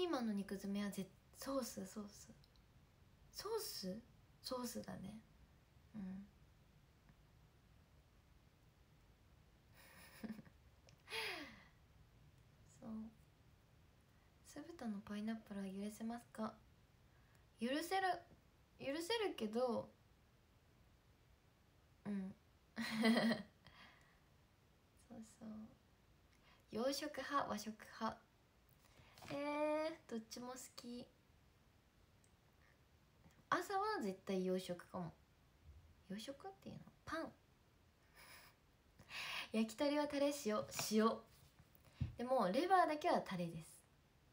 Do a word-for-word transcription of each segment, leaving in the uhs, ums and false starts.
ピーマンの肉詰めはぜソースソースソースソースだね。うんそう。酢豚のパイナップルは許せますか？許せる許せるけど、うんそうそう。洋食派和食派、えー、どっちも好き。朝は絶対洋食かも。洋食っていうのパン焼き鳥はタレ塩塩でもレバーだけはタレです。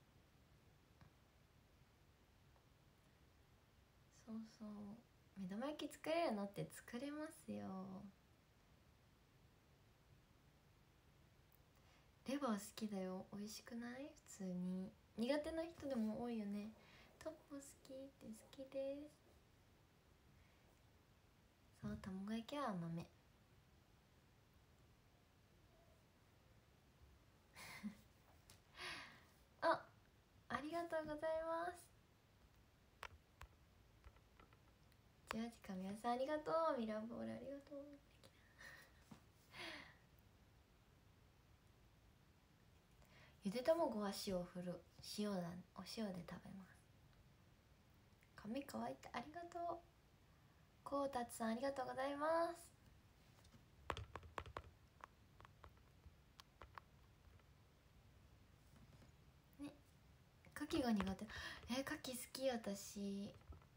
そうそう。目玉焼き作れるのって作れますよ。レバー好きだよ。美味しくない？普通に苦手な人でも多いよね。トッポ好きって好きです。そう、卵焼きは甘めあ、ありがとうございます。じゃあ時間皆さんありがとう。ミラーボールありがとう。ゆで卵は塩を振る。塩だ、お塩で食べます。髪乾いてありがとう。こうたつさんありがとうございます。ね、牡蠣が苦手。えー、牡蠣好き私。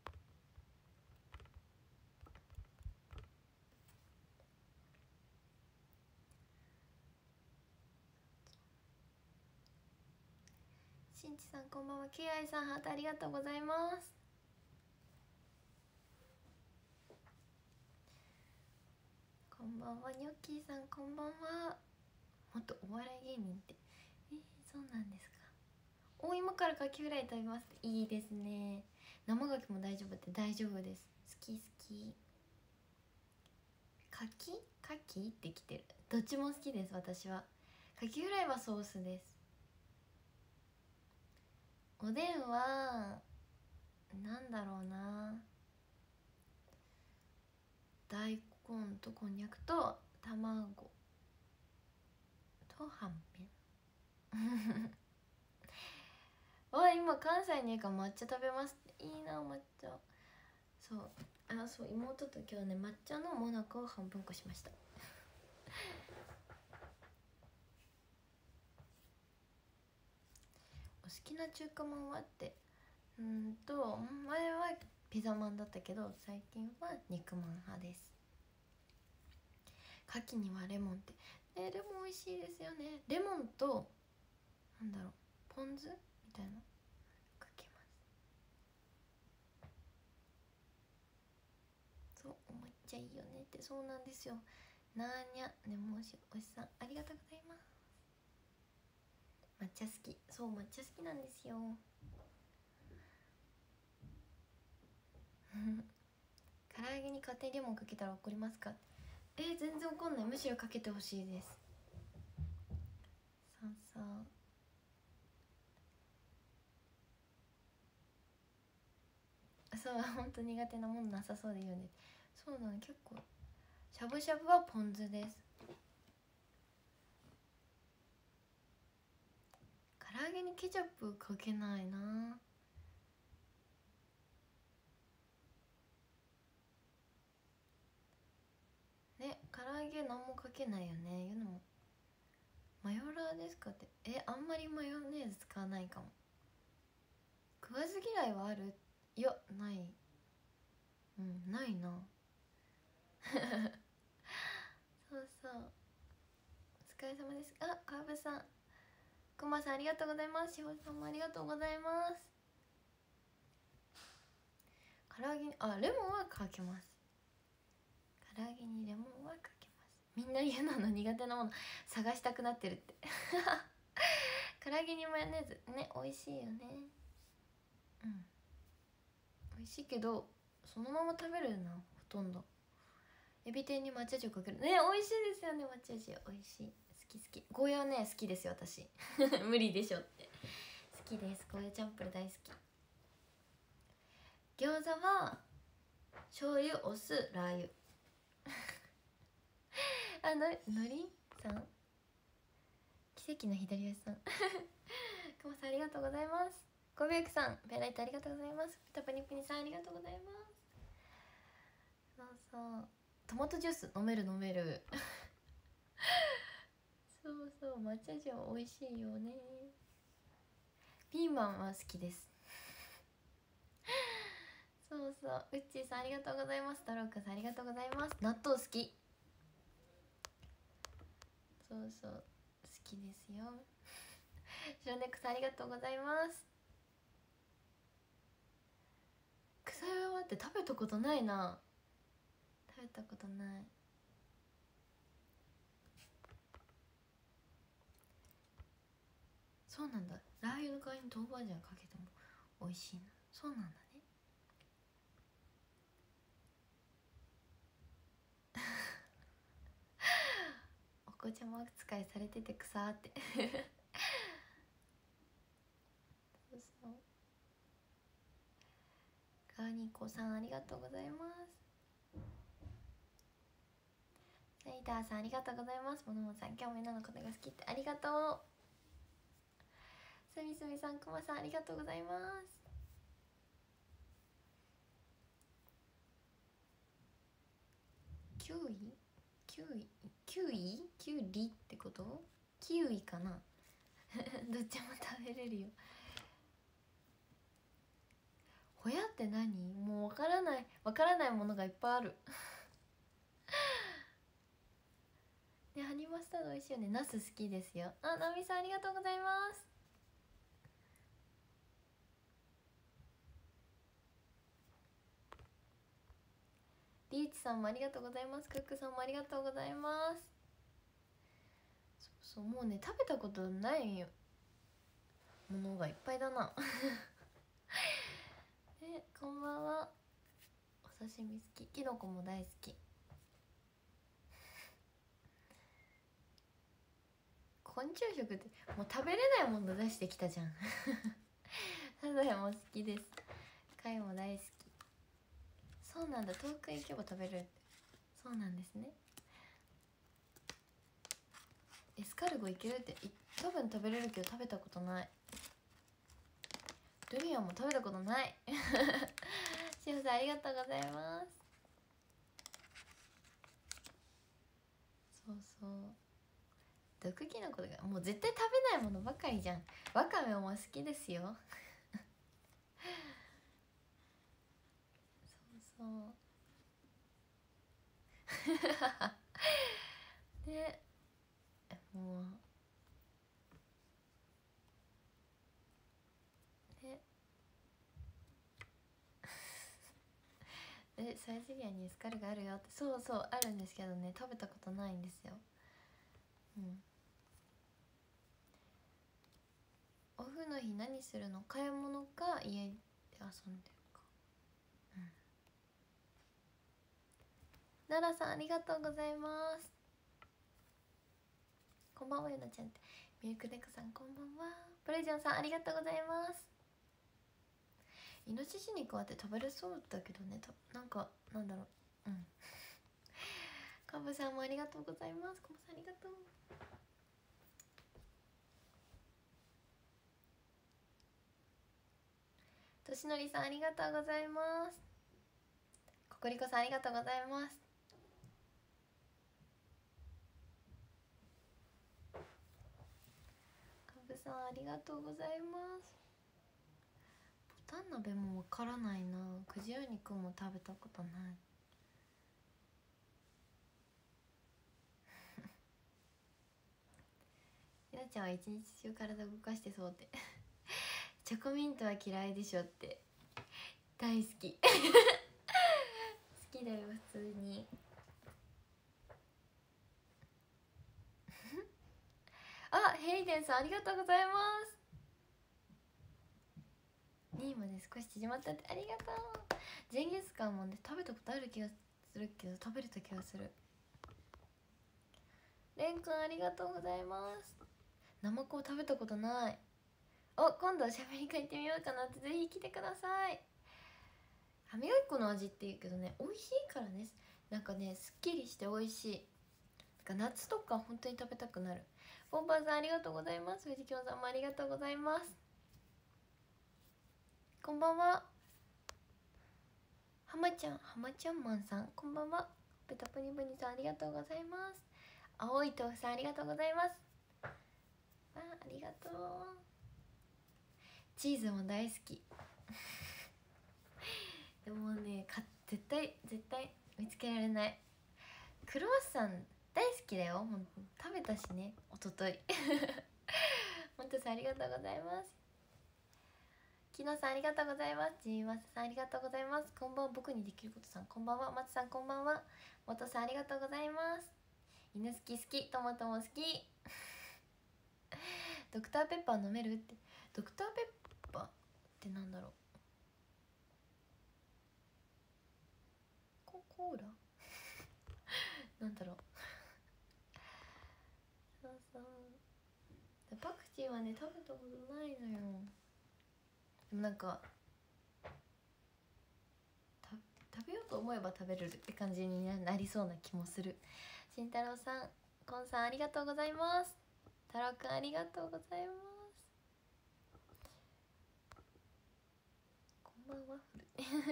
しんちさんこんばんは。けいあいさんハートありがとうございます。こんばんは。ニョッキーさんこんばんは。もっとお笑い芸人ってえー、そうなんですか。お芋からカキフライ食べます。いいですね。生牡蠣も大丈夫って大丈夫です。好き好き。カキカキってきてる。どっちも好きです私は。カキフライはソースです。おでんはなんだろうな、大根とこんにゃくと卵とはんぺんわ、今関西にいるから抹茶食べますって。いいな抹茶。そう、あ、そう、妹と今日ね抹茶のモナカを半分こしましたお好きな中華まんはって、うんと前はピザまんだったけど最近は肉まん派です。牡蠣にはレモンってね、レモン美味しいですよね。レモンとなんだろう、ポン酢みたいなかけます。そう思っちゃいいよねって。そうなんですよ。なーにゃねもしおしさんありがとうございます。抹茶好き。そう抹茶好きなんですよ唐揚げに勝手にレモンかけたら怒りますか？えー、全然怒んない。むしろかけてほしいです。そうそうそう本当苦手なものなさそうで言うね。そうなの。結構しゃぶしゃぶはポン酢です。唐揚げにケチャップかけないな。ね、唐揚げ何もかけないよね。いうのもマヨラーですかって。え、あんまりマヨネーズ使わないかも。食わず嫌いはある？いやない。うんないなそうそう。お疲れ様です。あ、川辺さんくまさんありがとうございます。しほさんもありがとうございます。唐揚げにあレモンはかけます。唐揚げにレモンはかけます。みんな嫌なの苦手なもの探したくなってるって唐揚げにマヨネーズね、美味しいよね。うん、美味しいけどそのまま食べるなほとんど。エビ天に抹茶塩かけるね、美味しいですよね。抹茶塩美味しい。好き好き。ゴーヤはね好きですよ私無理でしょって。好きです。ゴーヤチャンプル大好き。餃子は醤油、お酢、ラー油あののりさん、奇跡の左足さんくまさんありがとうございます。ごびゅうきさんペンライトありがとうございます。ピタパニプニさんありがとうございます。そうそうトマトジュース飲める飲めるそうそう抹茶塩美味しいよね。ピーマンは好きですそうそうウッチーさんありがとうございます。太郎くんさんありがとうございます。納豆好き。そうそう好きですよ白猫さんありがとうございます。草山って食べたことないな。食べたことない。そうなんだ。ラー油の代わりに豆板醤かけても美味しいな。そうなんだねお紅茶も扱いされてて草ってそうそうガーニコさんありがとうございます。サイダーさんありがとうございます。ものもさん今日みんなのことが好きってありがとう。すみすみさんくまさんありがとうございます。キウイキウイキウイキュウリってこと？キウイかなどっちも食べれるよ。ホヤって何？もうわからないわからないものがいっぱいあるね、ハニーマスタード美味しいよね。ナス好きですよ。あ、ナミさんありがとうございます。リーチさんもありがとうございます。クックさんもありがとうございます。そうそうもうね食べたことないよものがいっぱいだなえ、こんばんは。お刺身好き。キノコも大好き。昆虫食ってもう食べれないもの出してきたじゃんサザエも好きです。貝も大好き。そうなんだ、遠く行けば食べれるって。そうなんですね。エスカルゴいけるって多分食べれるけど食べたことない。ドリアンも食べたことないしおさんありがとうございます。そうそう毒キノコがもう絶対食べないものばかりじゃん。わかめも好きですよそうそうでもうでえサイゼリアにエスカルがあるよって。そうそうあるんですけどね食べたことないんですよ。うんオフの日何するの？買い物か家で遊んでるか。うん奈良さんありがとうございます。こんばんはゆなちゃんって。ミルクデコさんこんばんは。プレジョンさんありがとうございます。イノシシ肉はって食べれそうだけどね。なんかなんだろう。うんカブさんもありがとうございます。コブさんありがとう。としのりさんありがとうございます。ココリコさんありがとうございます。カブさんありがとうございます。ボタン鍋もわからないな。くじゅう肉も食べたことないひなちゃんは一日中体動かしてそうってチョコミントは嫌いでしょって。大好き好きだよ普通にあ、ヘイデンさんありがとうございます。にいまで少し縮まったってありがとう。ジンギスカンもね食べたことある気がするけど食べれた気がする。レンくんありがとうございます。ナマコを食べたことない。 お、今度はしゃべり会行ってみようかなって、ぜひ来てください。歯磨き粉の味っていうけどね、美味しいからね。なんかね、すっきりして美味しい。なんか夏とか本当に食べたくなる。ボンバーさんありがとうございます。藤京さんもありがとうございます。こんばんは。はまちゃん、はまちゃんマンさん、こんばんは。ペタプニプニさんありがとうございます。青い豆腐さんありがとうございます。あ、ありがとう。チーズも大好き。でもね、か絶対絶対見つけられない。クロワッサン大好きだよ。ほん食べたしね、おととい。もんとさんありがとうございます。きのさんありがとうございます。ジーマスさんありがとうございます。こんばんは。僕にできることさんこんばんは。松さんこんばんは。もとさんありがとうございます。犬好き好き、トマトも好き。ドクターペッパー飲めるって。ドクターペッパーってなんだろう。ココーラなんだろう。そうそう、パクチーはね食べたことないのよ。でもなんか食べようと思えば食べれるって感じになりそうな気もする。慎太郎さん、コンさんありがとうございます。太郎くんありがとうございます。こんばんはフル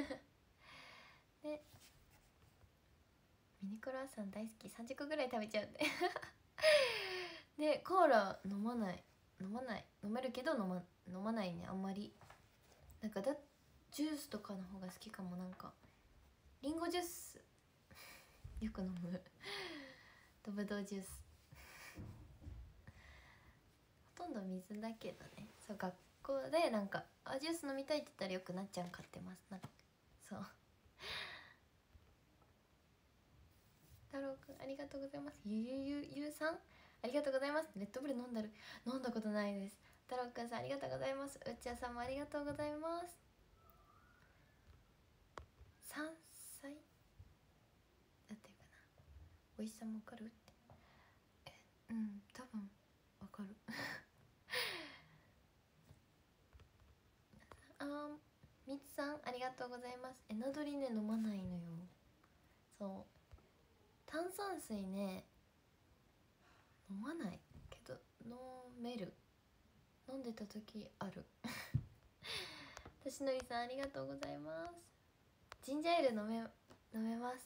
でミニクロワッサン大好き、さんじゅっこぐらい食べちゃうんででコーラ飲まない飲まない飲めるけど飲ま飲まないね、あんまり。なんかだジュースとかの方が好きかも。なんかリンゴジュースよく飲むとぶどうジュースほとんど水だけどね。そう、学校でなんかあジュース飲みたいって言ったらよくなっちゃん買ってます。なんかそう太郎くんありがとうございます。ゆゆゆゆさんありがとうございます。レッドブル飲んだる飲んだことないです。太郎くんさんありがとうございます。うっちゃさんもありがとうございます。さんさいだっていうかな、おいしさもわかるって。えうん多分わかるあーみつさんありがとうございます。エナドリね飲まないのよ。そう炭酸水ね飲まないけど飲める。飲んでた時あるとしのりさんありがとうございます。ジンジャーエール飲め飲めます。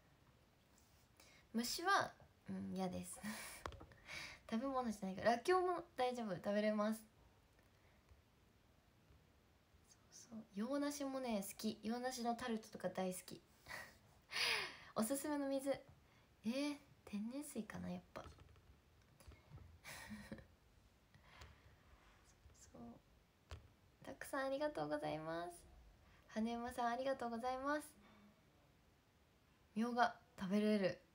虫はうん嫌です食べ物じゃないから。らっきょうも大丈夫、食べれます。そうそう、洋梨もね好き。洋梨のタルトとか大好きおすすめの水えー、天然水かなやっぱそう、たくさんありがとうございます。羽馬さんありがとうございます。みょうが食べれる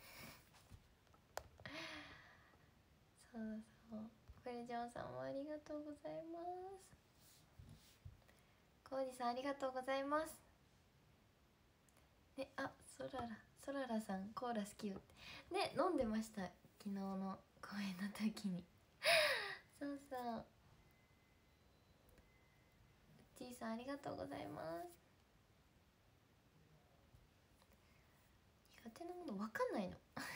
そうそう、フレジョンさんもありがとうございます。コウジさんありがとうございますね。あ、ソララソララさんコーラ好きよってね、飲んでました昨日の公演の時にそうそう、ちーさんありがとうございます。苦手なもの分かんないの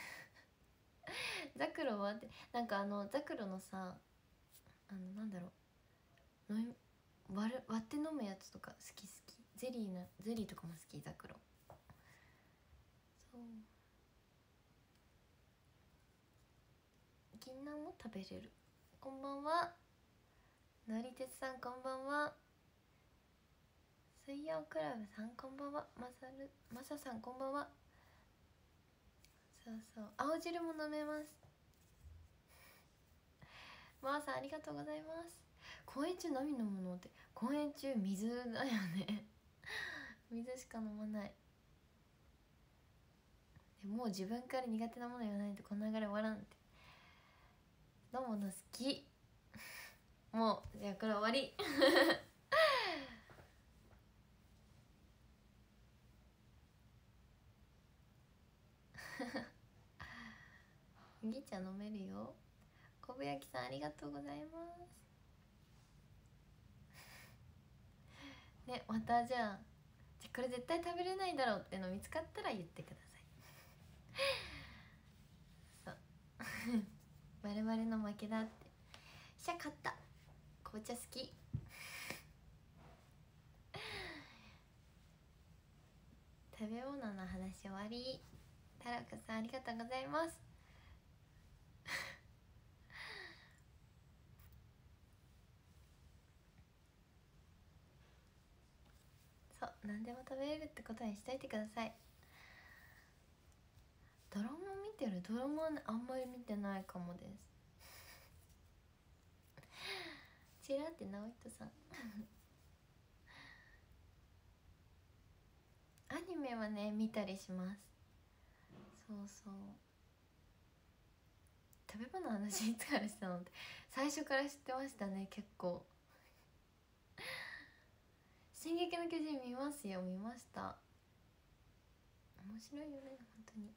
ザクロはってなんかあのザクロのさ、あのなんだろう、飲み割る割って飲むやつとか好き好き。ゼリーなゼリーとかも好き、ザクロ。そう銀杏も食べれる。こんばんはのりてつさん、こんばんは。水曜クラブさんこんばんは。まさるまささんこんばんは。そうそう、青汁も飲めます。まーさんありがとうございます。公演中何飲むのって。公演中水だよね水しか飲まない。でもう自分から苦手なもの言わないとこの流れ終わらんって。飲むの好きもうじゃあこれ終わり麦茶飲めるよ。こぶやきさんありがとうございます。 ね、またじゃあじゃこれ絶対食べれないだろうっての見つかったら言ってくださいそうバレバレの負けだって。しゃ勝った。紅茶好き食べ物の話終わり。タラカさんありがとうございますそう、何でも食べれるってことにしといてください。ドラマ見てる？ドラマ、ね、あんまり見てないかもですチラって直人さんアニメはね見たりします。そうそう、食べ物の話いつからしたのって最初から知ってましたね。結構進撃の巨人見ますよ。見ました。面白いよね本当に。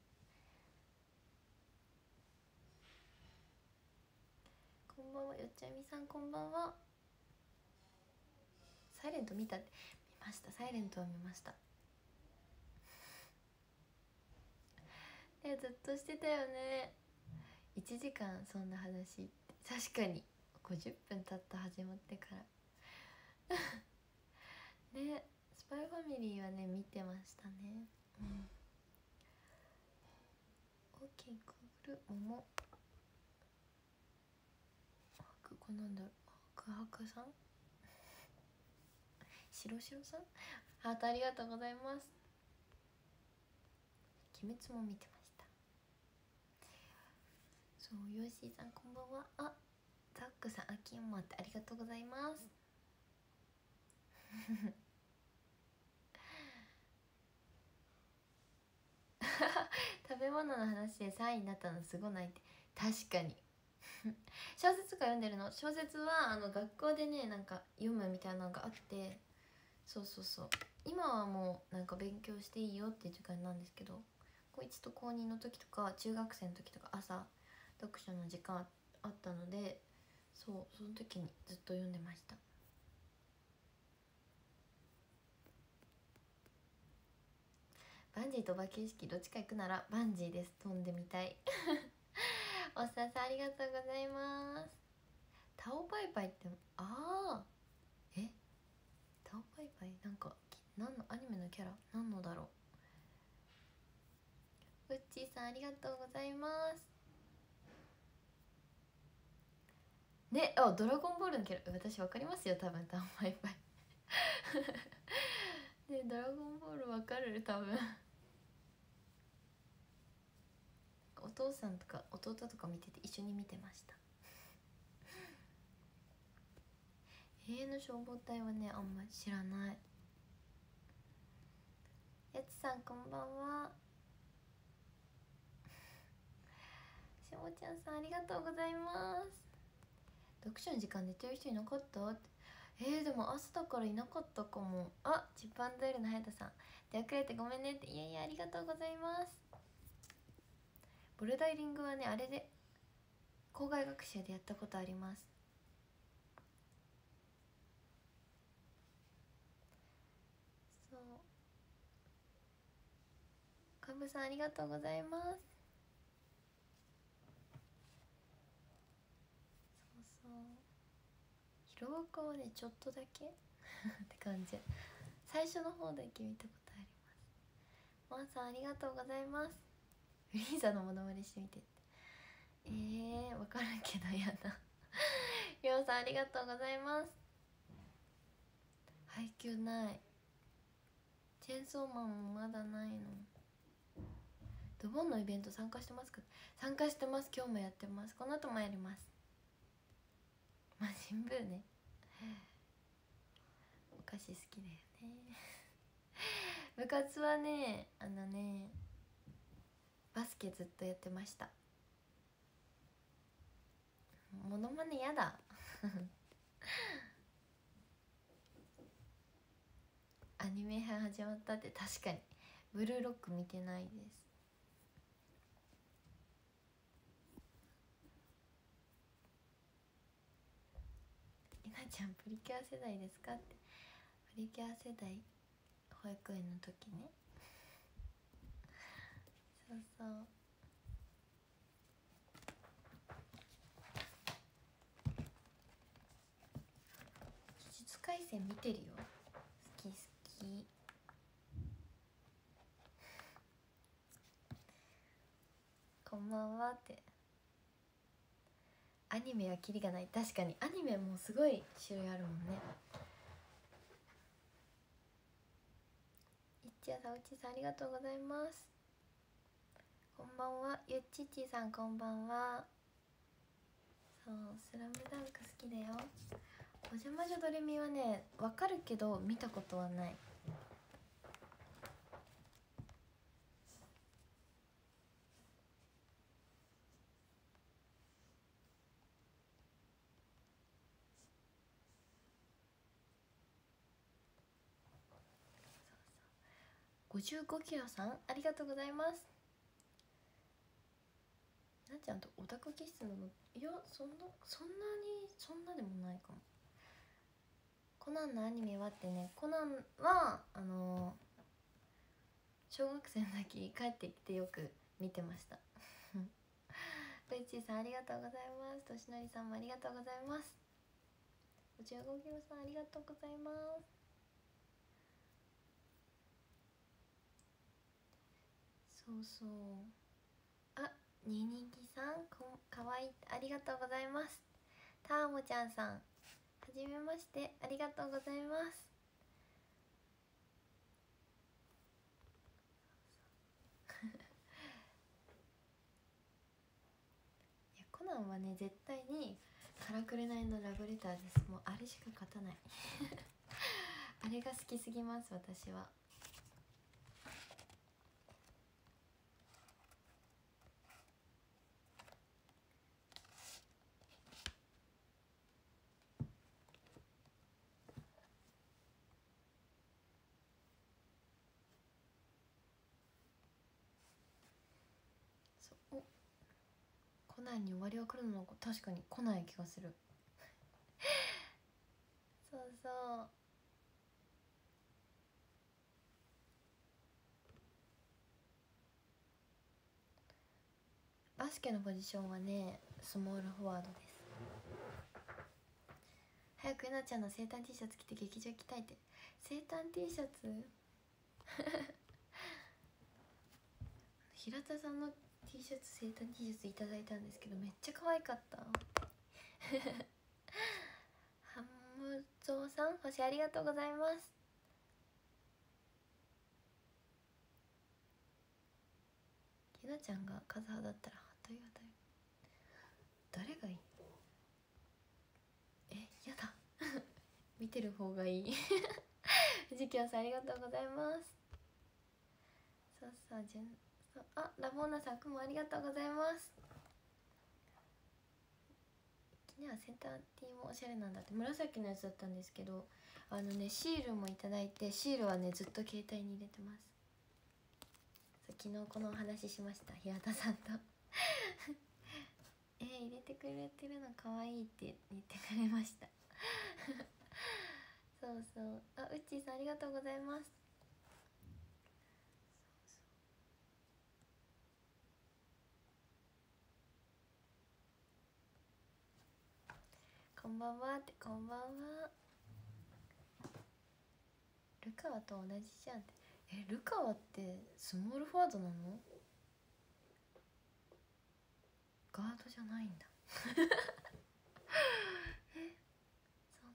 こんばんはよっちゃみさん、こんばんは。サイレント見たって？見ました。サイレントは見ましたえずっとしてたよね。いちじかんそんな話って確かにごじゅっぷん経った始まってからね。スパイファミリーはね見てましたね。うん。大きいくぐる桃。これなんだろう。くはくさんしろしろさんハートありがとうございます。鬼滅も見てました。そう、ヨッシーさんこんばんは。あ、ザックさん、あきんまってありがとうございます食べ物の話でさんいになったのすごないって。確かに小説とか読んでるの？小説はあの学校でねなんか読むみたいなのがあって、そうそうそう、今はもうなんか勉強していいよっていう時間なんですけど、高いちと高にの時とか中学生の時とか朝読書の時間あったので、そうその時にずっと読んでました。バンジーとお化け屋敷どっちか行くならバンジーです。飛んでみたいおっさんさんありがとうございます。タオパイパイって、ああえタオパイパイなんか何のアニメのキャラ何のだろう。うっちーさんありがとうございますね。あ、ドラゴンボールのキャラ私わかりますよ多分。タオパイパイね、ドラゴンボールわかる多分お父さんとか弟とか見てて一緒に見てました永遠の消防隊はねあんまり知らない。やつさんこんばんは。しもちゃんさんありがとうございます。読書の時間寝てる人いなかったって。えー、でも朝だからいなかったかも。あ、ジップアンドエルの早田さん出遅れてごめんねって。いやいやありがとうございます。ボルダイリングはねあれで校外学習でやったことあります。そう、かぶさんありがとうございます。そうそう、ヒロアカはねちょっとだけって感じ。最初の方だけ見たことあります。マンさんありがとうございます。フリーザのモノマネしてみてって。えー、分からんけどやだりょうさんありがとうございます。配給ない。チェーンソーマンもまだないの。ドボンのイベント参加してますか？参加してます。今日もやってます。この後もやります。魔人ブーねお菓子好きだよね部活はねあのねバスケずっとやってました。モノマネやだアニメ編始まったって。確かにブルーロック見てないです。いなちゃんプリキュア世代ですかって。 プリキュア世代保育園の時ねそうそう呪術廻戦見てるよ。好き好き。こんばんはって。アニメはキリがない。確かにアニメもすごい種類あるもんね。いっちやさん、うちさんありがとうございます。こんばんは。ゆっちっちさんこんばんは。そう、スラムダンク好きだよ。おじゃまじょドレミはねわかるけど見たことはない。ごじゅうごキロさんありがとうございます。なっちゃんとオタク気質なの？いや、そんなそんなにそんなでもないかも。コナンのアニメはってね、コナンはあのー、小学生の時帰ってきてよく見てましたルイチーさんありがとうございます。としのりさんもありがとうございます。ごじゅうごキロさんありがとうございます。そうそう、あ、ににぎさんこかわいい、ありがとうございます。たーもちゃんさんはじめましてありがとうございます。いやコナンはね絶対にからくれないのラブレターです。もうあれしか勝たないあれが好きすぎます私は。そう、おコナンに終わりが来るのか確かに来ない気がするそうそう、バスケのポジションはねスモールフォワードです。早くえなちゃんの生誕 T シャツ着て劇場行きたいって。生誕 T シャツ平田さんの T シャツ生誕 T シャツいただいたんですけどめっちゃ可愛かったハムゾウさん星ありがとうございます。ひなちゃんがカズハだったらハトイワだよ。誰がいい？え、やだ見てる方がいい藤木さんありがとうございます。そうそう、じゅんそう、あ、ラボーナさんくもありがとうございます。昨日はセンターティーもおしゃれなんだって。紫のやつだったんですけど、あのねシールもいただいて、シールはねずっと携帯に入れてます。昨日このお話しました平田さんとえー、入れてくれてるの可愛いって言ってくれましたそうそう、あ、うっちーさんありがとうございます。こんばんはって、こんばんは。ルカワと同じじゃんって。え、ルカワってスモールフォワードなの？ガードじゃないんだえ、そう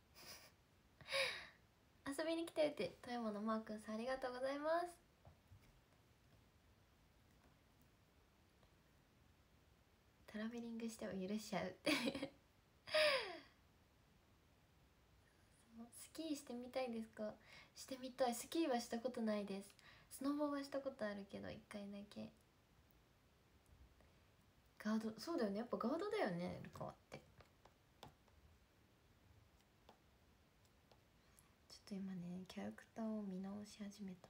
なの遊びに来てるって富山のマー君さんありがとうございます。トラベリングしても許しちゃうってスキーしてみたいですか？してみたい。スキーはしたことないです。スノボはしたことあるけどいっかいだけ。ガード、そうだよね、やっぱガードだよねルカワって。ちょっと今ねキャラクターを見直し始めた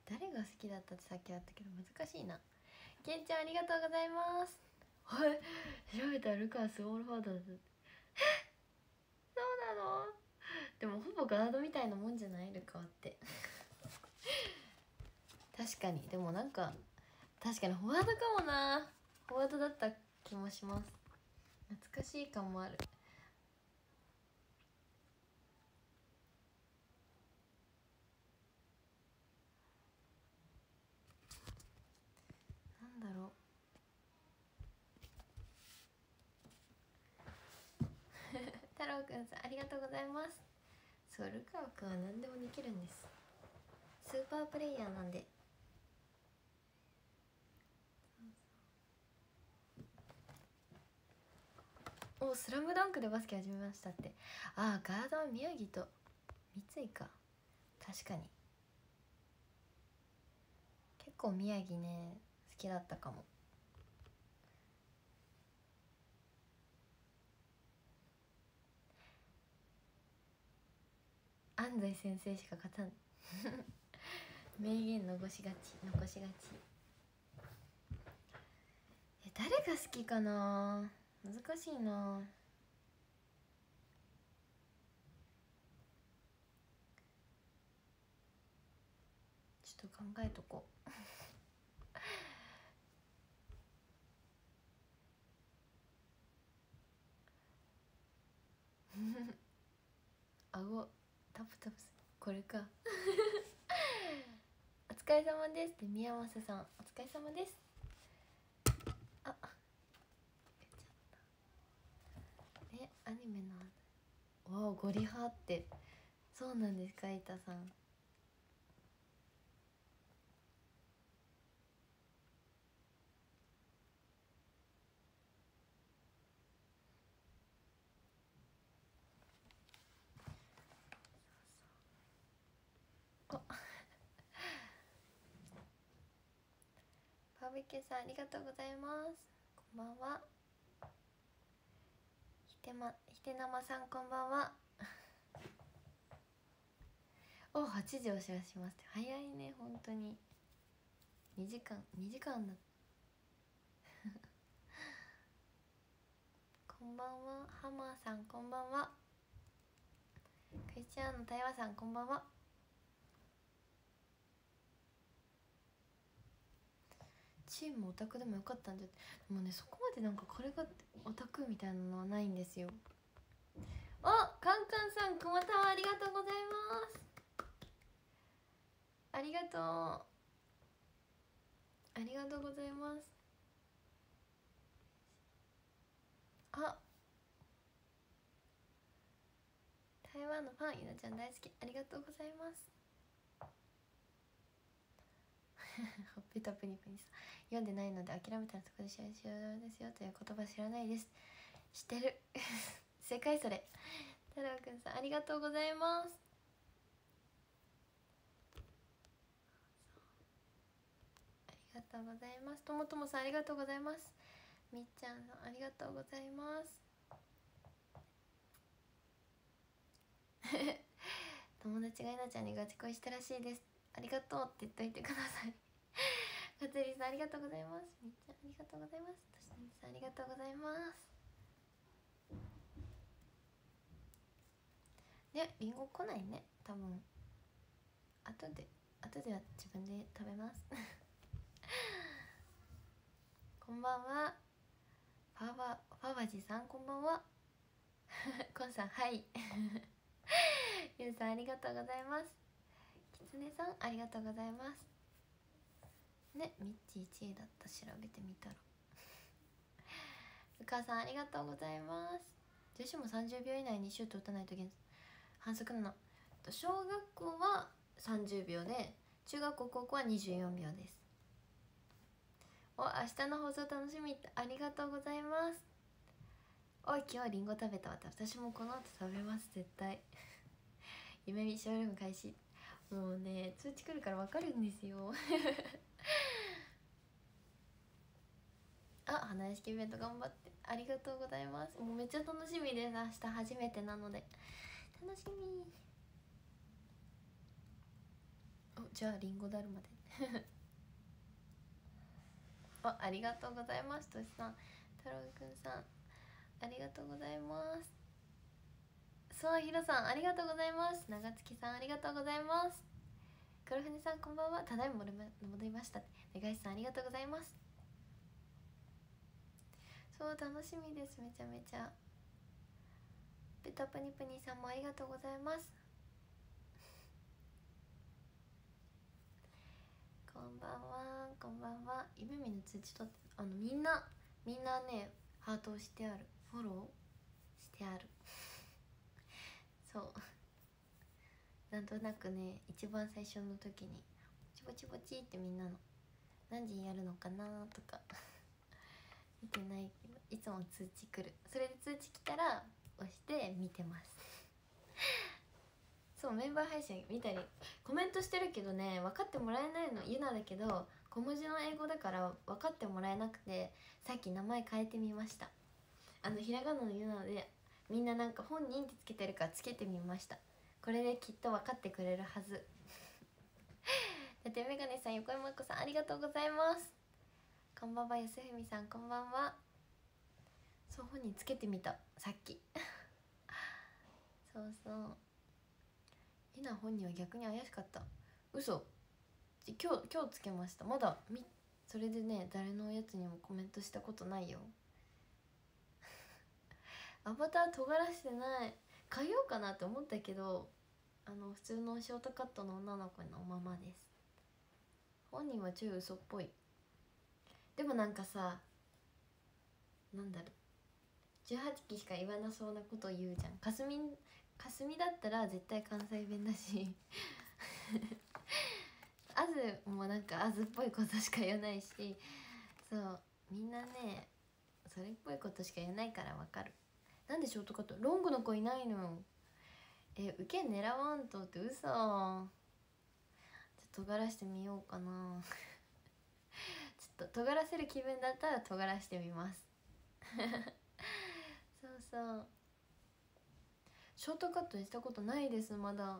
誰が好きだったってさっきあったけど難しいな。けんちゃんありがとうございます。はい調べたらルカスオールファードだってそうなの。でもほぼガードみたいなもんじゃないルカワって確かに。でもなんか確かにフォワードかもな。フォワードだった気もします。懐かしい感もある。なんだろう太郎くんさんありがとうございます。そうルカワくんは何でもできるんです。スーパープレイヤーなんで。おスラムダンクでバスケ始めましたって。ああガードは宮城と三井か。確かに結構宮城ね好きだったかも。安西先生しか勝たん名言残しがち残しがち。え誰が好きかな難しいな。ちょっと考えとこう顎タプタプすこれかお疲れ様ですって宮正さんお疲れ様です。あえアニメのわおゴリハってそうなんですか伊田さん。バーベキューさんありがとうございます。こんばんは。ひてまひてなまさんこんばんはおはちじお知らせしますって早いね本当に。にじかんにじかんだこんばんは。ハマーさんこんばんは。クリスチャーノ対話さんこんばんは。チームオタクでもよかったんじゃ。でもねそこまでなんかこれがオタクみたいなのはないんですよ。おカンカンさんこまたはありがとうございます。ありがとうありがとうございます。あ台湾のファンゆなちゃん大好きありがとうございますほっぺたぷにぷにさん読んでないので諦めたらそこで試合終了ですよという言葉知らないです。知ってる正解それ。太郎くんさんありがとうございます。ありがとうございます。ともともさんありがとうございます。みっちゃんさんありがとうございます友達がいなちゃんにガチ恋したらしいです。ありがとうって言っといてくださいかつりさんありがとうございます。みっちゃんありがとうございます。としなみさんありがとうございます。ねりんご来ないね多分。後で後では自分で食べますこんばんは。ファワファワジさんこんばんはコンさんはいゆうさんありがとうございます。きつねさんありがとうございますね。ミッチいちいだった調べてみたらうかさんありがとうございます。女子もさんじゅうびょう以内にシュート打たないと反則なの。小学校はさんじゅうびょうで中学校高校はにじゅうよんびょうです。お明日の放送楽しみありがとうございます。おい今日はリンゴ食べたわ。私もこの後食べます絶対夢見ショールーム開始。もうね通知来るから分かるんですよあ花屋敷イベント頑張ってありがとうございます。もうめっちゃ楽しみです。明日初めてなので楽しみ。おじゃあリンゴだるまであ、ありがとうございます。としさん、太郎くんさん、ありがとうございます。そう、ひろさん、ありがとうございます。長月さん、ありがとうございます。黒船さん、こんばんは。ただいま戻りました。願いしさん、ありがとうございます。そう、楽しみです。めちゃめちゃ。ペタプニプニさんもありがとうございます。こんばんは、こんばんは。ゆめみの通知とって、あのみんなみんなね、ハートをしてある、フォローしてあるそうなんとなくね、一番最初の時にぼちぼちぼちってみんなの何時にやるのかなとか見てないけど、いつも通知来る。それで通知来たら押して見てますそう、メンバー配信見たりコメントしてるけどね、分かってもらえないの。ユナだけど小文字の英語だから分かってもらえなくて、さっき名前変えてみました。あのひらがなのユナでみんななんか本人ってつけてるからつけてみました。これできっと分かってくれるはずだってメガネさん、横山子さん、ありがとうございます。こんばんは。よすふみさん、こんばんは。そう、本人つけてみたさっきそうそう、ひな本人は逆に怪しかった。嘘、今日今日つけました。まだみそれでね、誰のやつにもコメントしたことないよアバター尖らしてない。変えようかなって思ったけど、あの普通のショートカットの女の子のままです。本人はちょい嘘っぽい。でもなんかさ、なんだろう、じゅうはちきしか言わなそうなこと言うじゃん。かすみかすみだったら絶対関西弁だしあずもなんかあずっぽいことしか言わないし、そうみんなね、それっぽいことしか言えないからわかる。なんでショートカット、ロングの子いないの。え、受け狙わんとって嘘。ちょっと尖らしてみようかなちょっと尖らせる気分だったら尖らしてみますそうそう、ショートカットにしたことないです、まだ。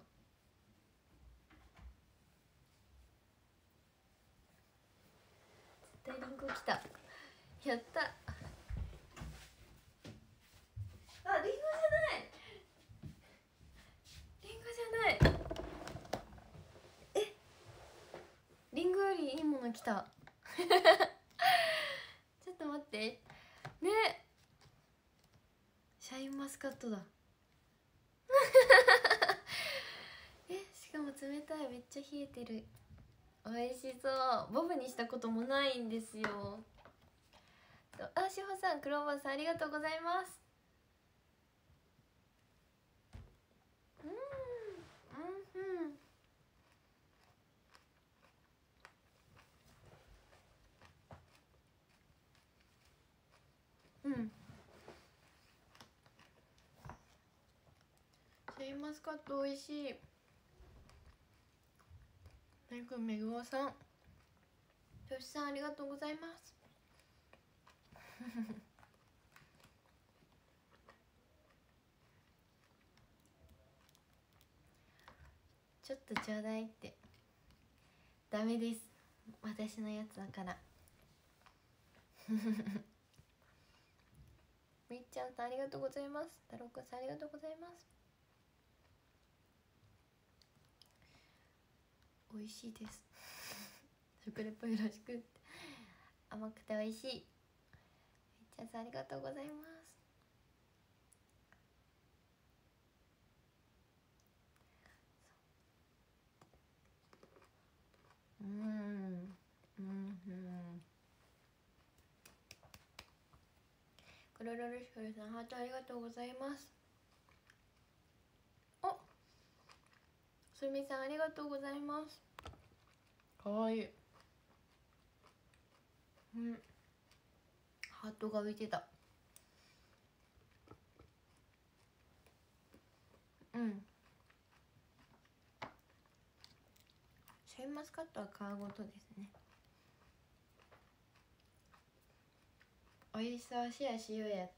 絶対リンゴ来た。やった。あ、リンゴじゃない、リンゴじゃない。え、リンゴよりいいもの来たちょっと待ってね、シャインマスカットだえ、しかも冷たい。めっちゃ冷えてる。美味しそう。ボブにしたこともないんですよ。あ、しほさん、クローバーさん、ありがとうございます。うん、うんうんうん、シャインマスカット美味しい。ねくめぐおさん、よしさん、ありがとうございますちょっとちょうだいって。ダメです、私のやつだからみっちゃんさん、ありがとうございます。太郎くんさん、ありがとうございます。美味しいです食レポよろしくって。甘くて美味しい。みっちゃんさん、ありがとうございます。うんうんうん、クロロルシュルさん、ハートありがとうございます。お、すみさん、ありがとうございます。かわいい。うん、ハートが浮いてた。うん、シャインマスカットは皮ごとですね。美味しさはシェアしようやって。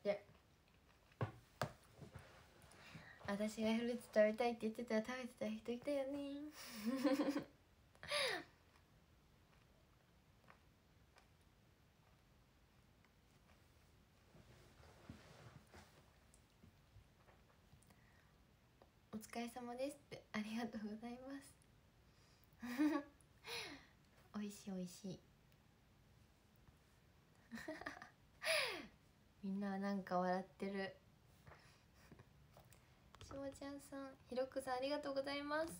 私がフルーツ食べたいって言ってたら食べてた人いたよね疲れ様ですってありがとうございますおいしいおいしいみんななんか笑ってるしもちゃんさん、ひろくさんありがとうございます。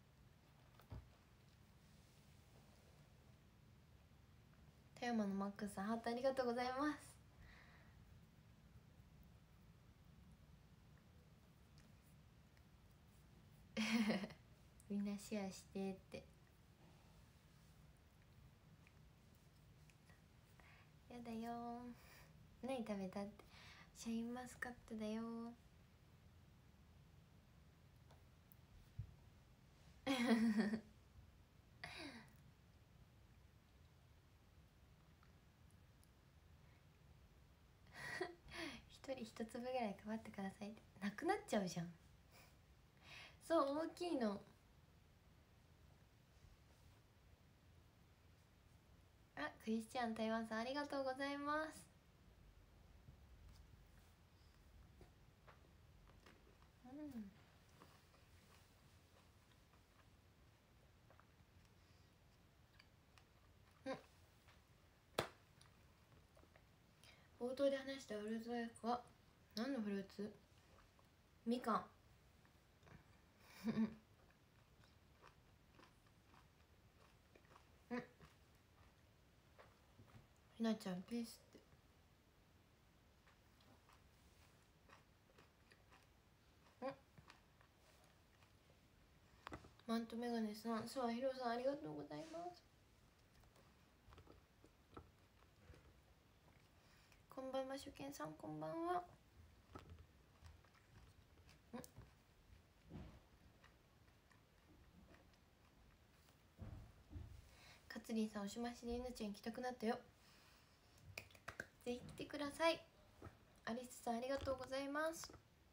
富山のマックスさんハートありがとうございますみんなシェアしてってやだよ何食べたってシャインマスカットだよ一人一粒ぐらい配ってくださいってなくなっちゃうじゃんそう大きいのあクリスチャン台湾さんありがとうございますうん冒頭で話したフルーツ大福は何のフルーツ？みかんうんひなちゃんピースってうんマントメガネさん、そうひろさんありがとうございますこんばんは、しゅけんさんこんばんはかつりんさん、おしましでいのちゃん行きたくなったよぜひ来てくださいアリスさんありがとうございます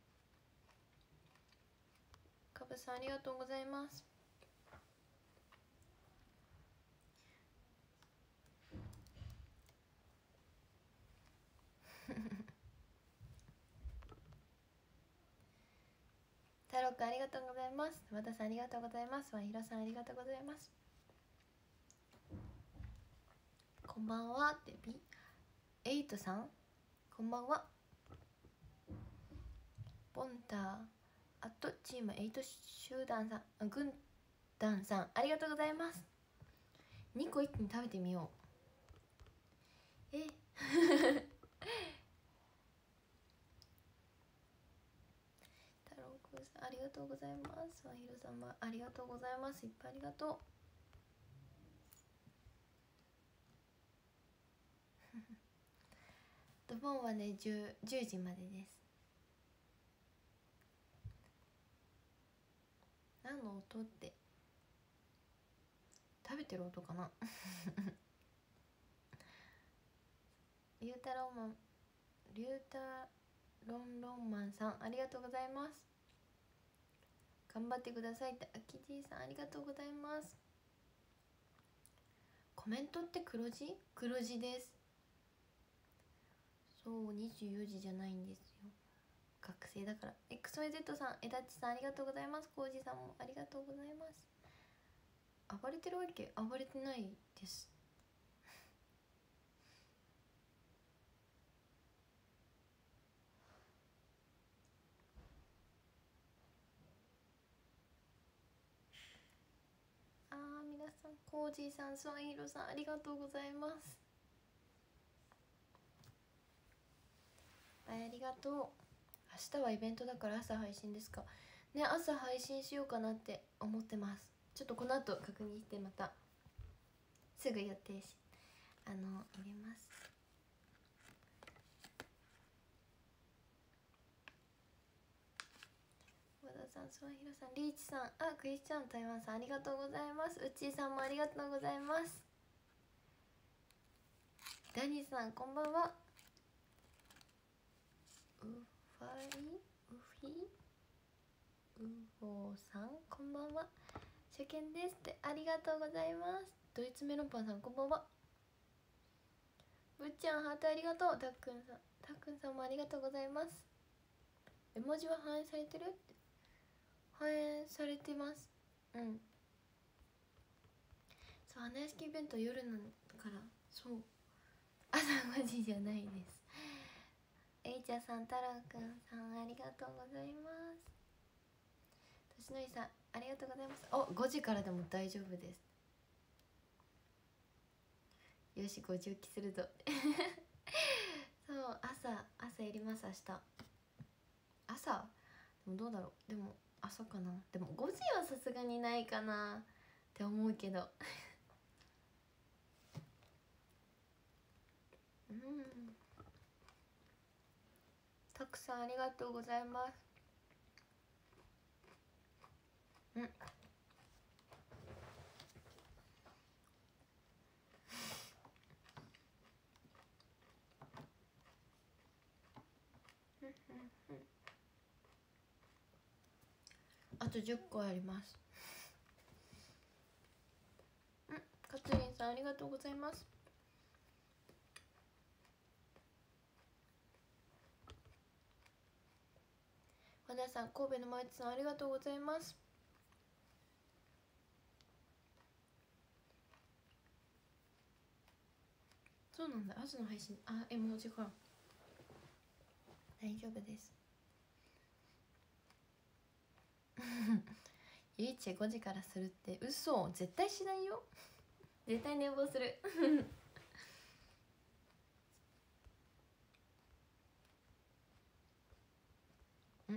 かぶさんありがとうございます太郎くんありがとうございます和田さんありがとうございますわひろさんありがとうございますこんばんはってビエイトさんこんばんはボンターあとチームエイト集団さん軍団さんありがとうございますにこ一気に食べてみようえ太郎くんさんありがとうございますわひろさんもありがとうございますいっぱいありがとうドボンはね 10, 10時までです何の音って食べてる音かなリュウタロンマンリュウタロンロンマンさんありがとうございます頑張ってくださいってあきじいさんありがとうございますコメントって黒字黒字ですそうにじゅうよじじゃないんですよ学生だから エックスワイゼット さんえだっちさんありがとうございますコウジさんもありがとうございます暴れてるわけ暴れてないですあー皆さんコウジさんスワンヒーローさんありがとうございますはいありがとう明日はイベントだから朝配信ですかね朝配信しようかなって思ってますちょっとこの後確認してまたすぐ予定しあの入れます和田さん、ソワヒロさん、リーチさん、あ、クリスチャン台湾さんありがとうございますうっちーさんもありがとうございますダニーさんこんばんはウファイウフィウフォーさんこんばんは初見ですってありがとうございますドイツメロンパンさんこんばんはぶっちゃんハートありがとうたっくんさんたっくんさんもありがとうございます絵文字は反映されてるって反映されてます。うん、そう、花屋敷イベント夜なんだから、そう朝ごじじゃないです。えいちゃんさん、太郎くんさん、ありがとうございます。としのりさん、ありがとうございます。お、ごじからでも大丈夫です。よし、ごじ起きするぞそう、朝朝やります。明日朝でもどうだろう、でも朝かな。でもごじはさすがにないかなって思うけどうん、たくさんありがとうございます。うんあとじゅっこあります。うん、かつりんさん、ありがとうございます。和田さん、神戸の前津さん、ありがとうございます。そうなんだ、朝の配信、あ、え、もう時間大丈夫ですゆいちごじからするって嘘、絶対しないよ絶対寝坊するうん、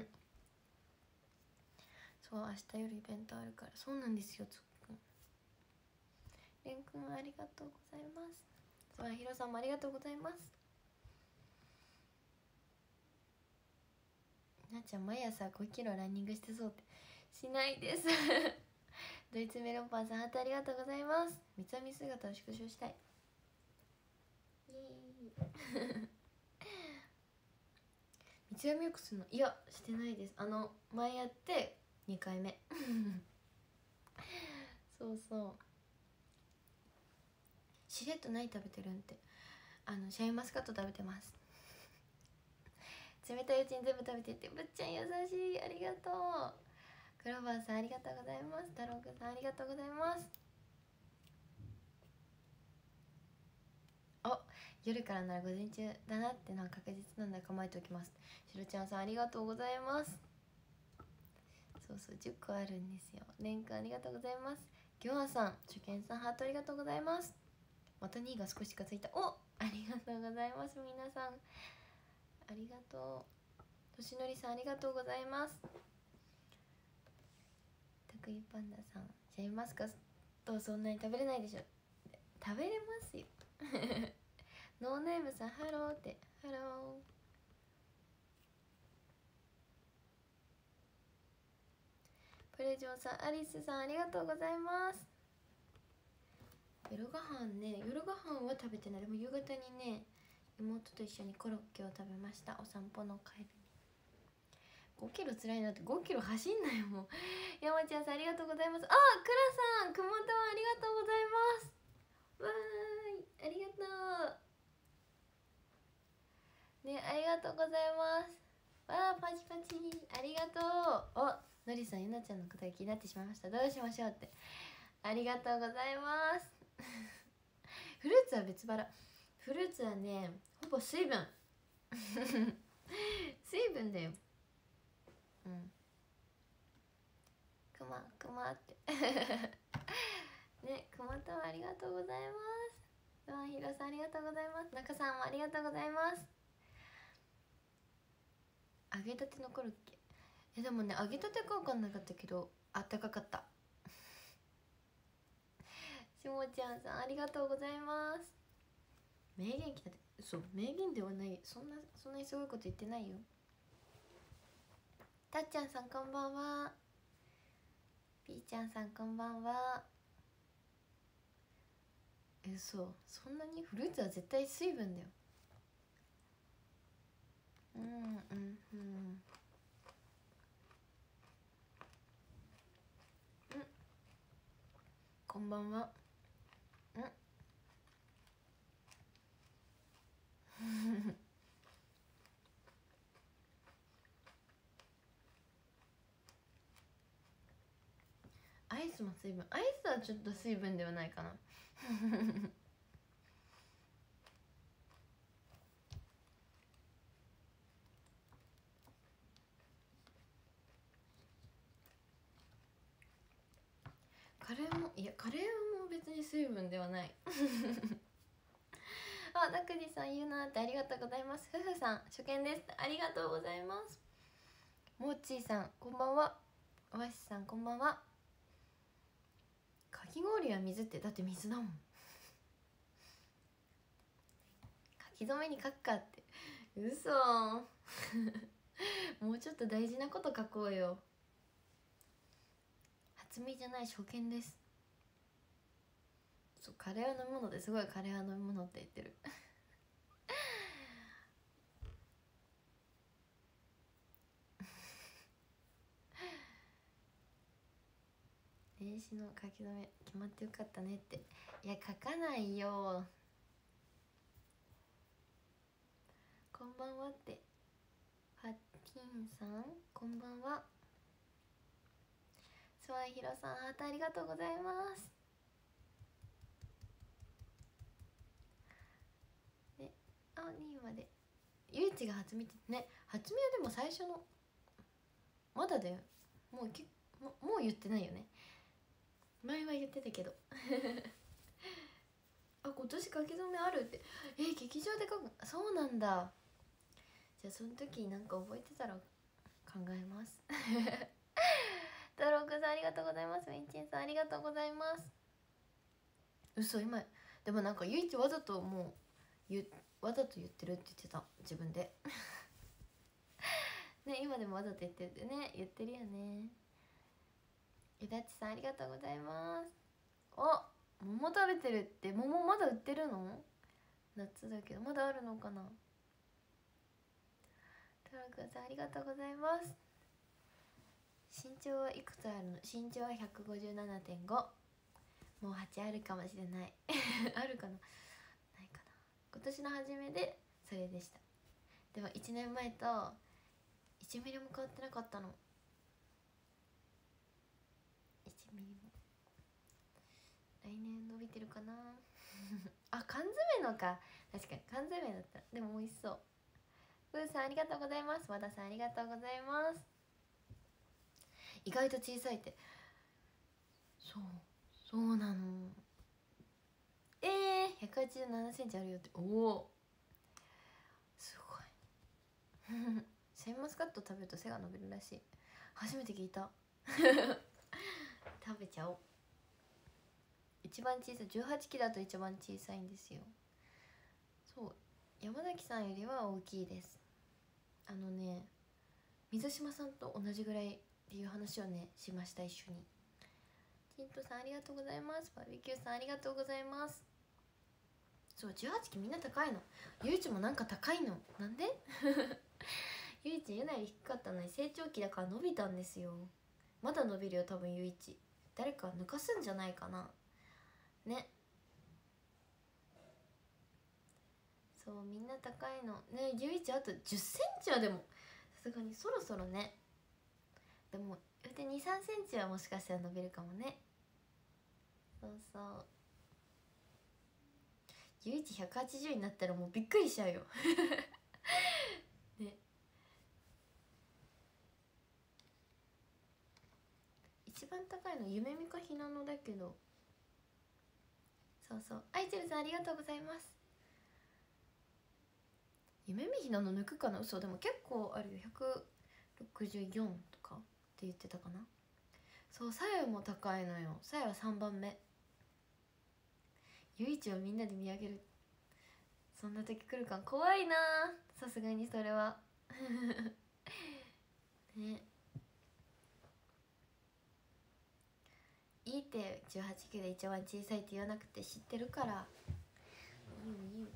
そう、明日夜イベントあるから。そうなんですよ、つっくん。れんくん、ありがとうございます。そう、ひろさんもありがとうございます。なっちゃん、毎朝ごキロランニングしてそうって。しないですドイツメロンパンさん、ハートありがとうございます。三つ編み姿を縮小したい。イエーイ三つ編みよくするの？いや、してないです。あの前やってにかいめそうそう。しれっと何食べてるんって、あのシャインマスカット食べてます冷たいうちに全部食べてって。ぶっちゃん優しい、ありがとう。クローバーさん、ありがとうございます。太郎くんさん、ありがとうございます。お、夜からなら午前中だなってのは確実なんで構えておきます。しろちゃんさん、ありがとうございます。そうそう、じゅっこあるんですよ。れんくん、ありがとうございます。きょうはさん、受験さん、ハートありがとうございます。またにいが少し近づいた。お、ありがとうございます。皆さんありがとう。としのりさん、ありがとうございます。たくいパンダさん、シャインマスカットそんなに食べれないでしょ。食べれますよノーネームさん、ハローって。ハロー。プレジョンさん、アリスさん、ありがとうございます。夜ご飯ね、夜ご飯は食べてない。でも夕方にね、妹と一緒にコロッケを食べました。お散歩の帰りに。ごキロつらいなって。ごキロ走んなよもう山ちゃんさん、ありがとうございます。あ、くらさん、くまたまありがとうございます。わーい、ありがとうね、ありがとうございます。わー、パチパチ、ありがとう。お、のりさん、ゆなちゃんのことが気になってしまいました。どうしましょうって。ありがとうございますフルーツは別腹。フルーツはね、ほぼ水分水分だよ。うん、くまくまってね、くまたまありがとうございます。わんひろさん、ありがとうございます。中さんもありがとうございます。揚げたてのコロッケ、え、でもね、揚げたてか分かんなかったけどあったかかったしもちゃんさん、ありがとうございます。名言きたて、そう、名言ではない。そんなそんなにすごいこと言ってないよ。たっちゃんさん、こんばんは。ぴーちゃんさん、こんばんは。え、そう、そんなにフルーツは絶対水分だよ。うんうんうん、うん、こんばんは。うんスも水分、アイスはちょっと水分ではないかなカレーも、いやカレーも別に水分ではないあ、ダクジさん言うなってありがとうございます。ふふさん初見です、ありがとうございます。もっちーさんこんばんは。おわしさんこんばんは。かき氷は水って、だって水だもん書き初めに書くかって、嘘もうちょっと大事なこと書こうよ。初見じゃない、初見です。そう、カレーは飲み物ですごい、カレーは飲み物って言ってる電子の書き留め決まってよかったねって。いや書かないよ。こんばんはって。ファッティンさんこんばんは。スワイヒロさんハートありがとうございます。で、あ、にいまでゆいちが初見てね。初見はでも最初のまだだよ。もうけももう言ってないよね。前は言ってたけどあ、今年書き初めあるって。えー、劇場で書く、そうなんだ。じゃあその時なんか覚えてたら考えます太郎くんさんありがとうございます。みんちんさんありがとうございます。嘘、今でもなんかゆいちわざともうゆわざと言ってるって言ってた、自分でね、今でもわざと言ってるってね、言ってるよね。ゆだちさんありがとうございます。あ、桃食べてるって。桃まだ売ってるの？夏だけどまだあるのかな。太郎くんさんありがとうございます。身長はいくつあるの？身長は ひゃくごじゅうななてんご。 もうはちあるかもしれないあるかな、ないかな。今年の初めでそれでした。でもいちねんまえといちミリも変わってなかったの。いちミリも。来年伸びてるかなあ、缶詰のか。確かに缶詰だった。でも美味しそう。プーさんありがとうございます。和田さんありがとうございます。意外と小さいって。そうそうなの。えー、ひゃくはちじゅうななセンチあるよって。おおすごいシャインマスカット食べると背が伸びるらしい。初めて聞いた食べちゃおう。一番小さいじゅうはちきだと一番小さいんですよ。そう、山崎さんよりは大きいです。あのね、水島さんと同じぐらいっていう話をねしました、一緒に。チントさんありがとうございます。バーベキューさんありがとうございます。そう、じゅうはちきみんな高いの。ゆいちもなんか高いの。なんでゆいちゆなより低かったのに成長期だから伸びたんですよ。まだ伸びるよ多分ゆいち。誰か抜かすんじゃないかなね。そう、みんな高いのね。ゆいちあとじゅっセンチはでもさすがにそろそろね。でも腕にさんセンチはもしかしたら伸びるかもね。そうそう、ゆいちひゃくはちじゅうになったらもうびっくりしちゃうよね。一番高いの夢見かひなのだけど。そうそう、アイチェルさんありがとうございます。夢見ひなの抜くかな。嘘、でも結構あるよ。ひゃくろくじゅうよんとかって言ってたかな。そう、さやも高いのよ。さやはさんばんめ。ゆいちをみんなで見上げる、そんな時来るか怖いな。さすがにそれはね。いいってじゅうはちきで一番小さいって言わなくて知ってるから。いいよいいよ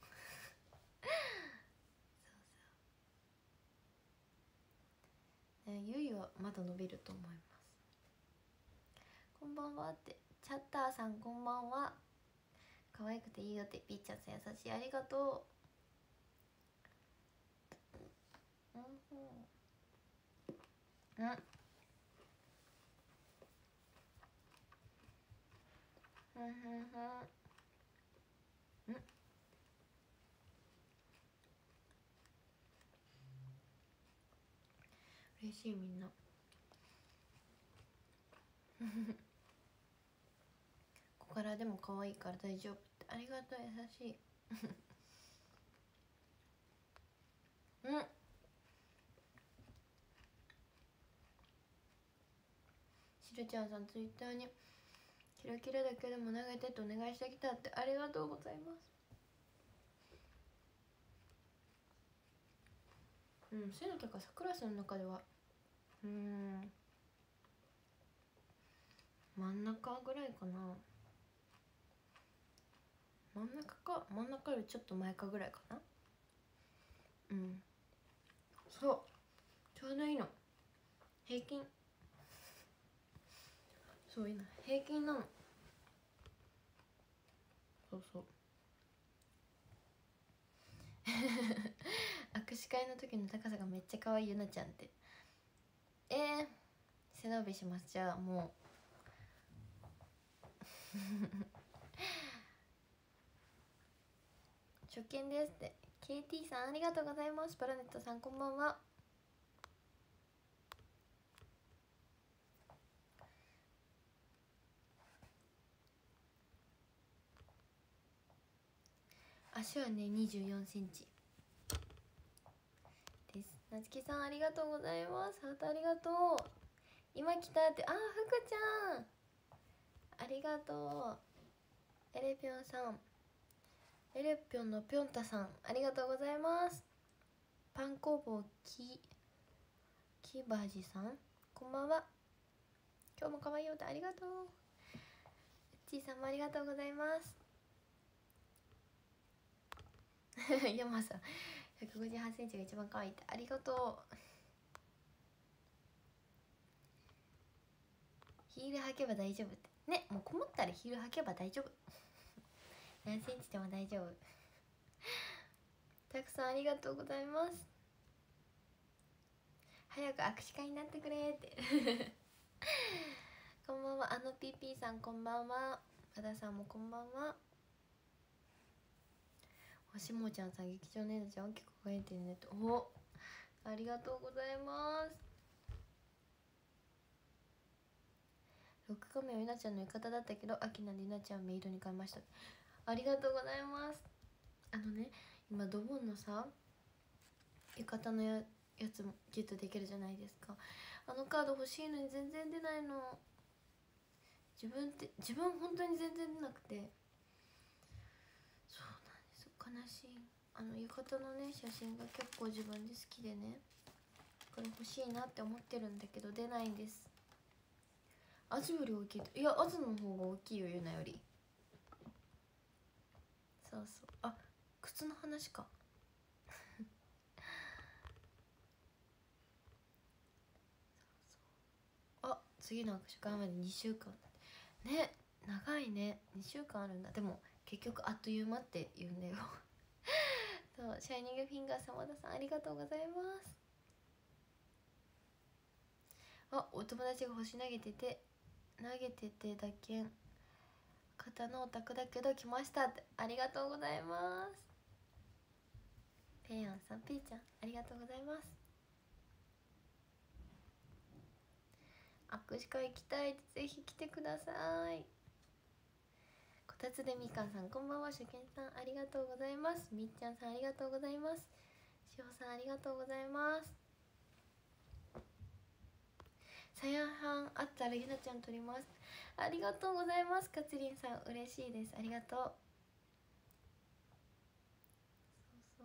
そうそう、ね、ゆいはまだ伸びると思います。こんばんはって。チャッターさんこんばんは。可愛くていいよって。ピーちゃんさん優しい、ありがとう。うんうん、 ふんふんふん。ん嬉しい、みんな。小柄でも可愛いから大丈夫って。ありがとう、優しい。うん。しるちゃんさん、ツイッターにキラキラだけでも投げてってお願いしてきたって。ありがとうございます。うん、そういうのとかさ、クラスの中ではうーん真ん中ぐらいかな。真ん中か真ん中よりちょっと前かぐらいかな。うん、そう、ちょうどいいの。平均。そういいな、平均なの。そうそう。握手会の時の高さがめっちゃ可愛いゆなちゃんって。えー、背伸びします。じゃあもう初見ですって。 ケーティー さんありがとうございます。プラネットさんこんばんは。足はねにじゅうよんセンチです。なつきさんありがとうございます。ハートありがとう。今来たって。あー、ふくちゃんありがとう。エレピョンさん、エレピョンのぴょんたさんありがとうございます。パン工房ききばじさんこんばんは。今日も可愛い歌ありがとう。うっちーさんもありがとうございます。山さんひゃくごじゅうはちセンチが一番可愛いって。ありがとう。ヒール履けば大丈夫ってね。もうこもったらヒール履けば大丈夫。何センチでも大丈夫。たくさんありがとうございます。早く握手会になってくれってこんばんは。あの ピーピー さんこんばんは。和田さんもこんばんは。星もちゃんさん、劇場の絵ちゃん大きく輝いてるねと。お、ありがとうございます。ロック画面はゆなちゃんの浴衣だったけど秋なんでゆなちゃんメイドに変えました。ありがとうございます。あのね、今ドボンのさ浴衣の や, やつもゲットできるじゃないですか。あのカード欲しいのに全然出ないの。自分って自分本当に全然出なくて。そうなんです、悲しい。あの浴衣のね写真が結構自分で好きでね、これ欲しいなって思ってるんだけど出ないんです。アズより大きい。いや、アズの方が大きいよ、ゆなより。そうそう。あ、靴の話かあ、次の握手会までにしゅうかんね。長いね。にしゅうかんあるんだ。でも結局あっという間って言うんだよそう、シャイニングフィンガー様田さんありがとうございます。あ、お友達が星投げてて投げててだけん肩のオタクだけど来ましたって。ありがとうございます。ペイヤンさん、ペイちゃんありがとうございます。握手会行きたい。ぜひ来てください。こたつでみかんさんこんばんは。初見さんありがとうございます。みっちゃんさんありがとうございます。しほさんありがとうございます。さやはんあったらゆなちゃん撮ります。ありがとうございます。かつりんさん嬉しいです。ありがとう。そうそう、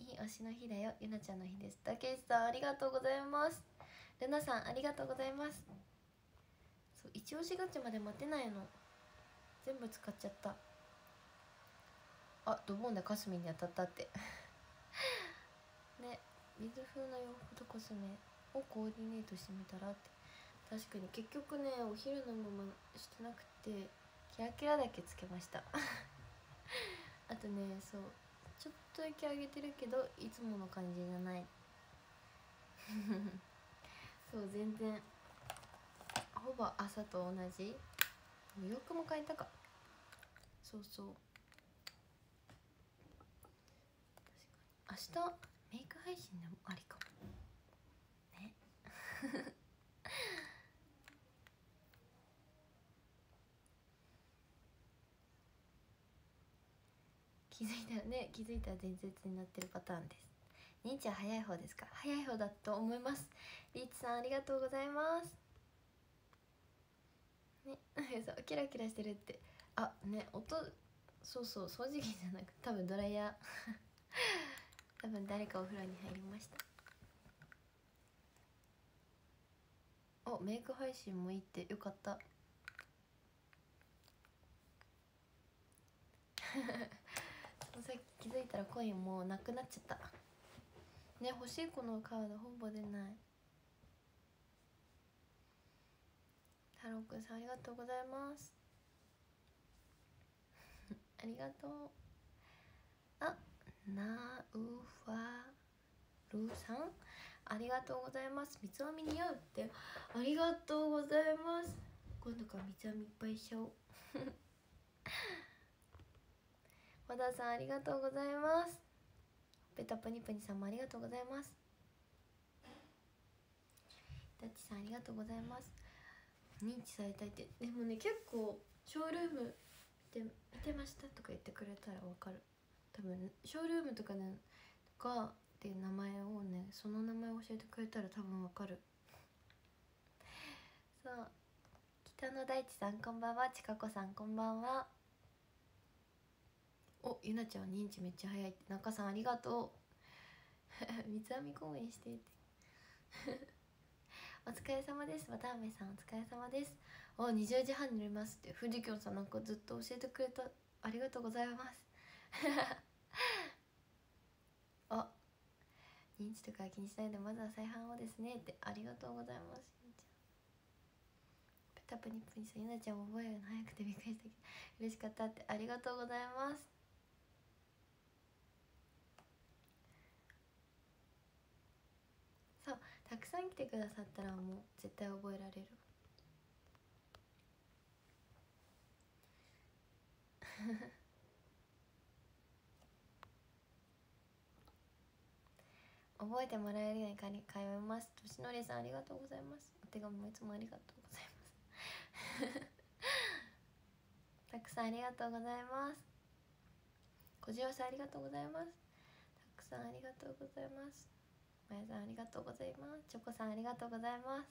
いい推しの日だよ。ゆなちゃんの日です。たけしさんありがとうございます。ルナさんありがとうございます。そう、一押しガチャまで待てないの。全部使っちゃった。あ、ドボンでかすみに当たったってね、水風の洋服とコスメをコーディネートしてみたらって。確かに結局ね、お昼のまましてなくてキラキラだけつけましたあとね、そうちょっとだけ上げてるけどいつもの感じじゃないそう、全然ほぼ朝と同じ洋服も変えたか。そうそう、確かに明日メイク配信でもありかもね気づいたらね、気づいたら前日になってるパターンです。認知は早い方ですか？早い方だと思います。リーチさんありがとうございますねそうキラキラしてるって。あね、音、そうそう、掃除機じゃなく多分ドライヤー多分誰かお風呂に入りました。お、メイク配信もいいってよかったさっき気づいたらコインもうなくなっちゃったね。欲しい子のカードほぼ出ない。太郎くんさんありがとうございますありがとう。あ、なうファルさんありがとうございます。三つ編み似合うってありがとうございます。今度から三つ編みいっぱいしちゃおう和田さんありがとうございます。ペタパニパニさんもありがとうございます。ダッチさんありがとうございます。認知されたいって。でもね、結構ショールームで見てましたとか言ってくれたらわかる。多分ショールームとかねとかっていう名前をね、その名前を教えてくれたら多分わかる。そう、北野大地さんこんばんは。ちかこさんこんばんは。お、ゆなちゃん認知めっちゃ早いって。中さんありがとう三つ編み公演していてお疲れ様です。渡辺さんお疲れ様です。お、にじゅうじはんに寝ますって。藤京さんなんかずっと教えてくれた、ありがとうございますあ、認知とか気にしないでまずは再販をですねって。ありがとうございます。ペタプニプニさん、ゆなちゃんも覚えるの早くてびっくりしたけど嬉しかったって。ありがとうございます。そう、たくさん来てくださったらもう絶対覚えられる覚えてもらえるように通います。としのりさんありがとうございます。お手紙もいつもありがとうございますたくさんありがとうございます。小次郎さんありがとうございます。たくさんありがとうございます。まやさんありがとうございます。チョコさんありがとうございます。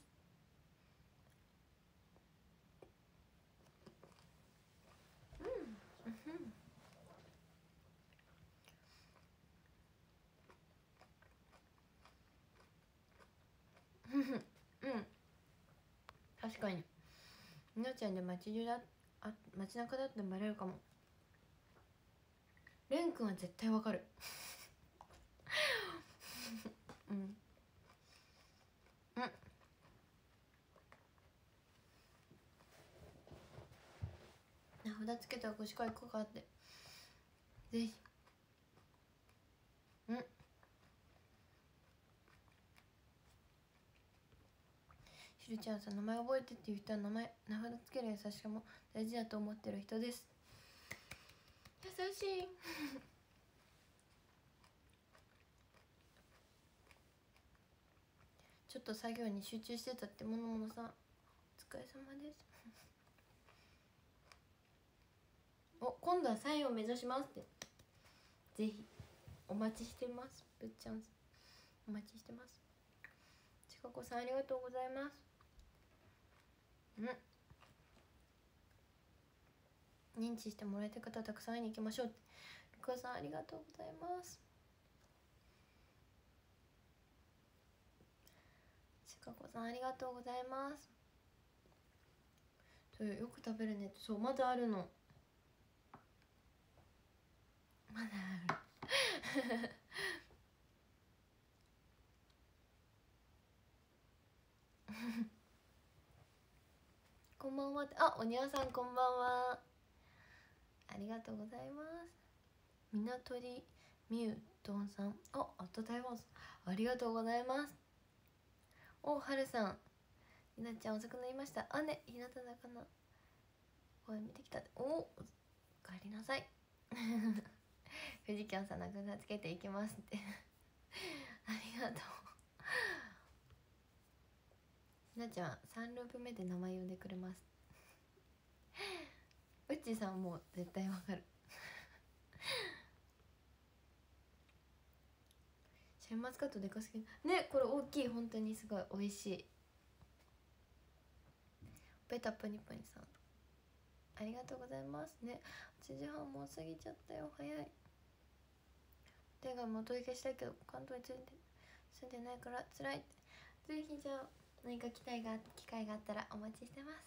うんうん確かにみなちゃんで街中だ、あ、街中だってバレるかも。れんくんは絶対わかるうんうん名札つけたら腰から行こうかって。ぜひ。うんしるちゃんさん、名前覚えてっていう人は名前名札つける優しさも大事だと思ってる人です。優しいちょっと作業に集中してたってものものさん、お疲れ様ですお、今度はサインを目指しますって。ぜひお待ちしてます。ぶっちゃんお待ちしてます。ちかこさんありがとうございます。うん認知してもらえた方たくさん会いに行きましょうって。ルカさんありがとうございます。ちかこさんありがとうございます。そうよく食べるねって。そう、まだあるのまだあるこんばんは。あ、おにわさんこんばんは。ありがとうございます。みなとりみゆとんさん、あ、あった台湾さんありがとうございます。お、はるさん、ひなちゃん遅くなりました。あね、ひなただかな。 声見てきた。おお帰りなさい藤京さんなんかつけていきますってありがとうなちゃんさんループ目で名前呼んでくれますうっちーさんもう絶対わかるシャインマスカットでかすぎね。これ大きい。本当にすごい美味しい。ベタプニプニさんありがとうございますね。はちじはんもう過ぎちゃったよ。早い。手がもう取り消したいけど関東に住んで住んでないから辛いって。ぜひじゃあ何か機会が機会があったらお待ちしてます。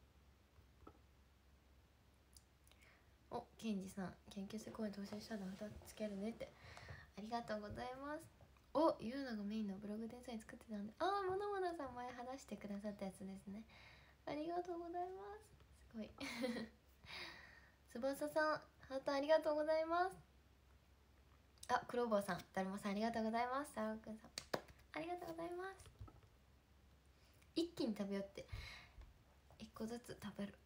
お、ケンジさん研究室公演投資したのふたつけるねって。ありがとうございます。お、ゆうながメインのブログデザイン作ってたんで、ああ、ものものさん前話してくださったやつですね。ありがとうございます。すごい翼さんハートありがとうございます。あ、クローバーさんだるまさんありがとうございます。サロくんさんありがとうございます。一気に食べようって一個ずつ食べる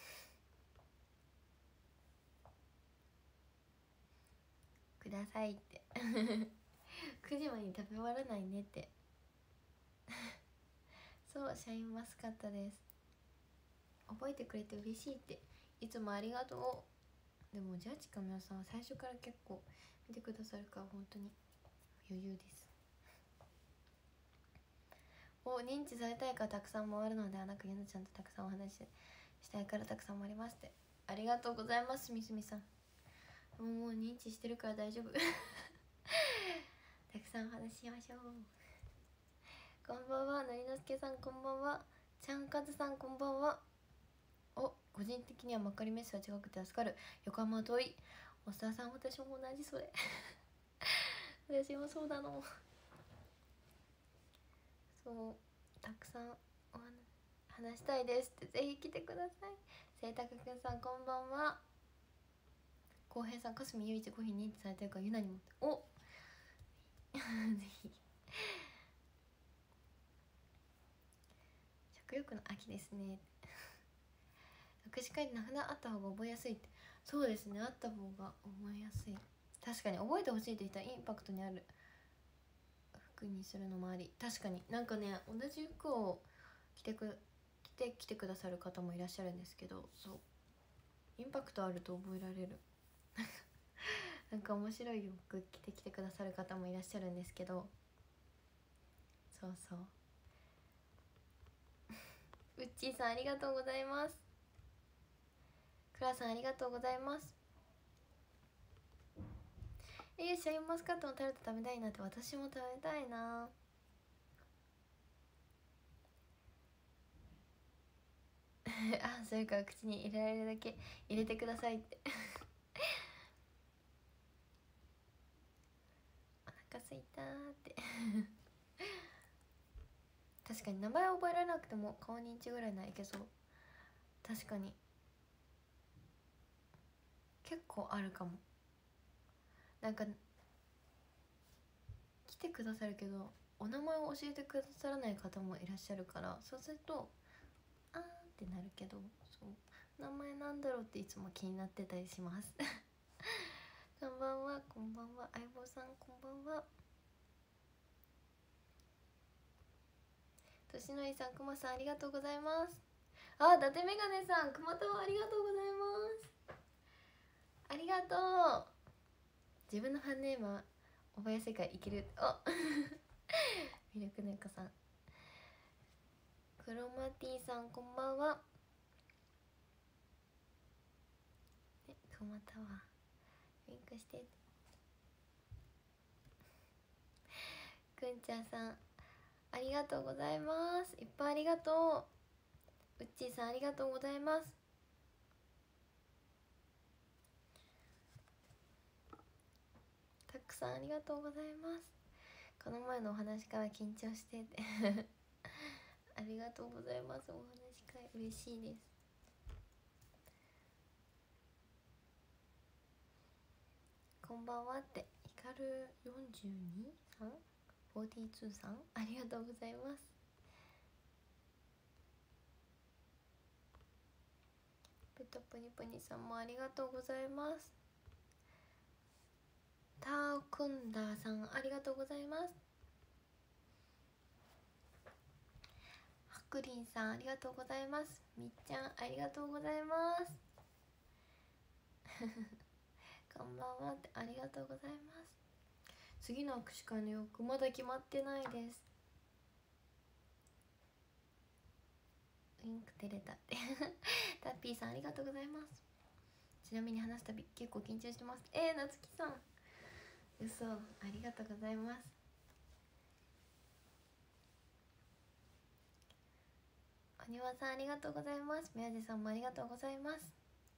くださいってくじまでに食べ終わらないねってそうシャインマスカットです。覚えてくれて嬉しいって。いつもありがとう。でもジャッジかみやさんは最初から結構見てくださるから本当に余裕です。お、認知されたいからたくさん回るのではなくゆなちゃんとたくさんお話ししたいからたくさん回りますって。ありがとうございます。みすみさんもうもう認知してるから大丈夫たくさんお話ししましょう。こんばんはのりのすけさん、こんばんは。ちゃんかずさん、こんばんは。お、個人的にはまかりメッセは違くて助かる。横浜は遠い。おっさんさん、私も同じそれ私もそうなの。そうたくさんお話したいですって。ぜひ来てください。せいたくくんさん、こんばんは。こうへいさん、かすみゆいちコーヒー認知されてるからゆなにもおぜひ食欲の秋ですね握手会に名札あった方が覚えやすいって。そうですね、あった方が覚えやすい。確かに覚えてほしいって人はインパクトにある服にするのもあり。確かになんかね、同じ服を着てく着て着てくださる方もいらっしゃるんですけど、そうインパクトあると覚えられるなんか面白い服着てきてくださる方もいらっしゃるんですけど、そうそううっちーさんありがとうございます。クラさんありがとうございます。えー、シャインマスカットのタルト食べたいなって。私も食べたいなあ、それから口に入れられるだけ入れてくださいってお腹すいたーって確かに名前覚えられなくても顔認知ぐらいならいけそう。確かに結構あるかも。なんか来てくださるけどお名前を教えてくださらない方もいらっしゃるから、そうするとあーってなるけど、そう名前なんだろうっていつも気になってたりしますこんばんは。こんばんは。相棒さんこんばんは。としのりさん、くまさんありがとうございます。あ、伊達メガネさん、くまたまありがとうございます。ありがとう。自分のファンネームは覚えやすいからいける。おミルクネコさん、クロマティさんこんばんは。ね、くまたはウィンクしてくんちゃんさんありがとうございます。いっぱいありがとう。うっちーさんありがとうございます。たくさんありがとうございます。この前のお話から緊張しててありがとうございます。お話会嬉しいです。こんばんはってヒカル よんじゅうに さん よんじゅうにさんありがとうございます。ペとぷにぷにさんもありがとうございます。タークンダーさんありがとうございます。ハクリンさんありがとうございます。みっちゃんありがとうございますこんばんはってありがとうございます。次の握手会の洋服まだ決まってないです。ウインク照れたってタッピーさんありがとうございます。ちなみに話すたび結構緊張してます。えー、なつきさん嘘、ありがとうございます。お庭さんありがとうございます。宮地さんもありがとうございます。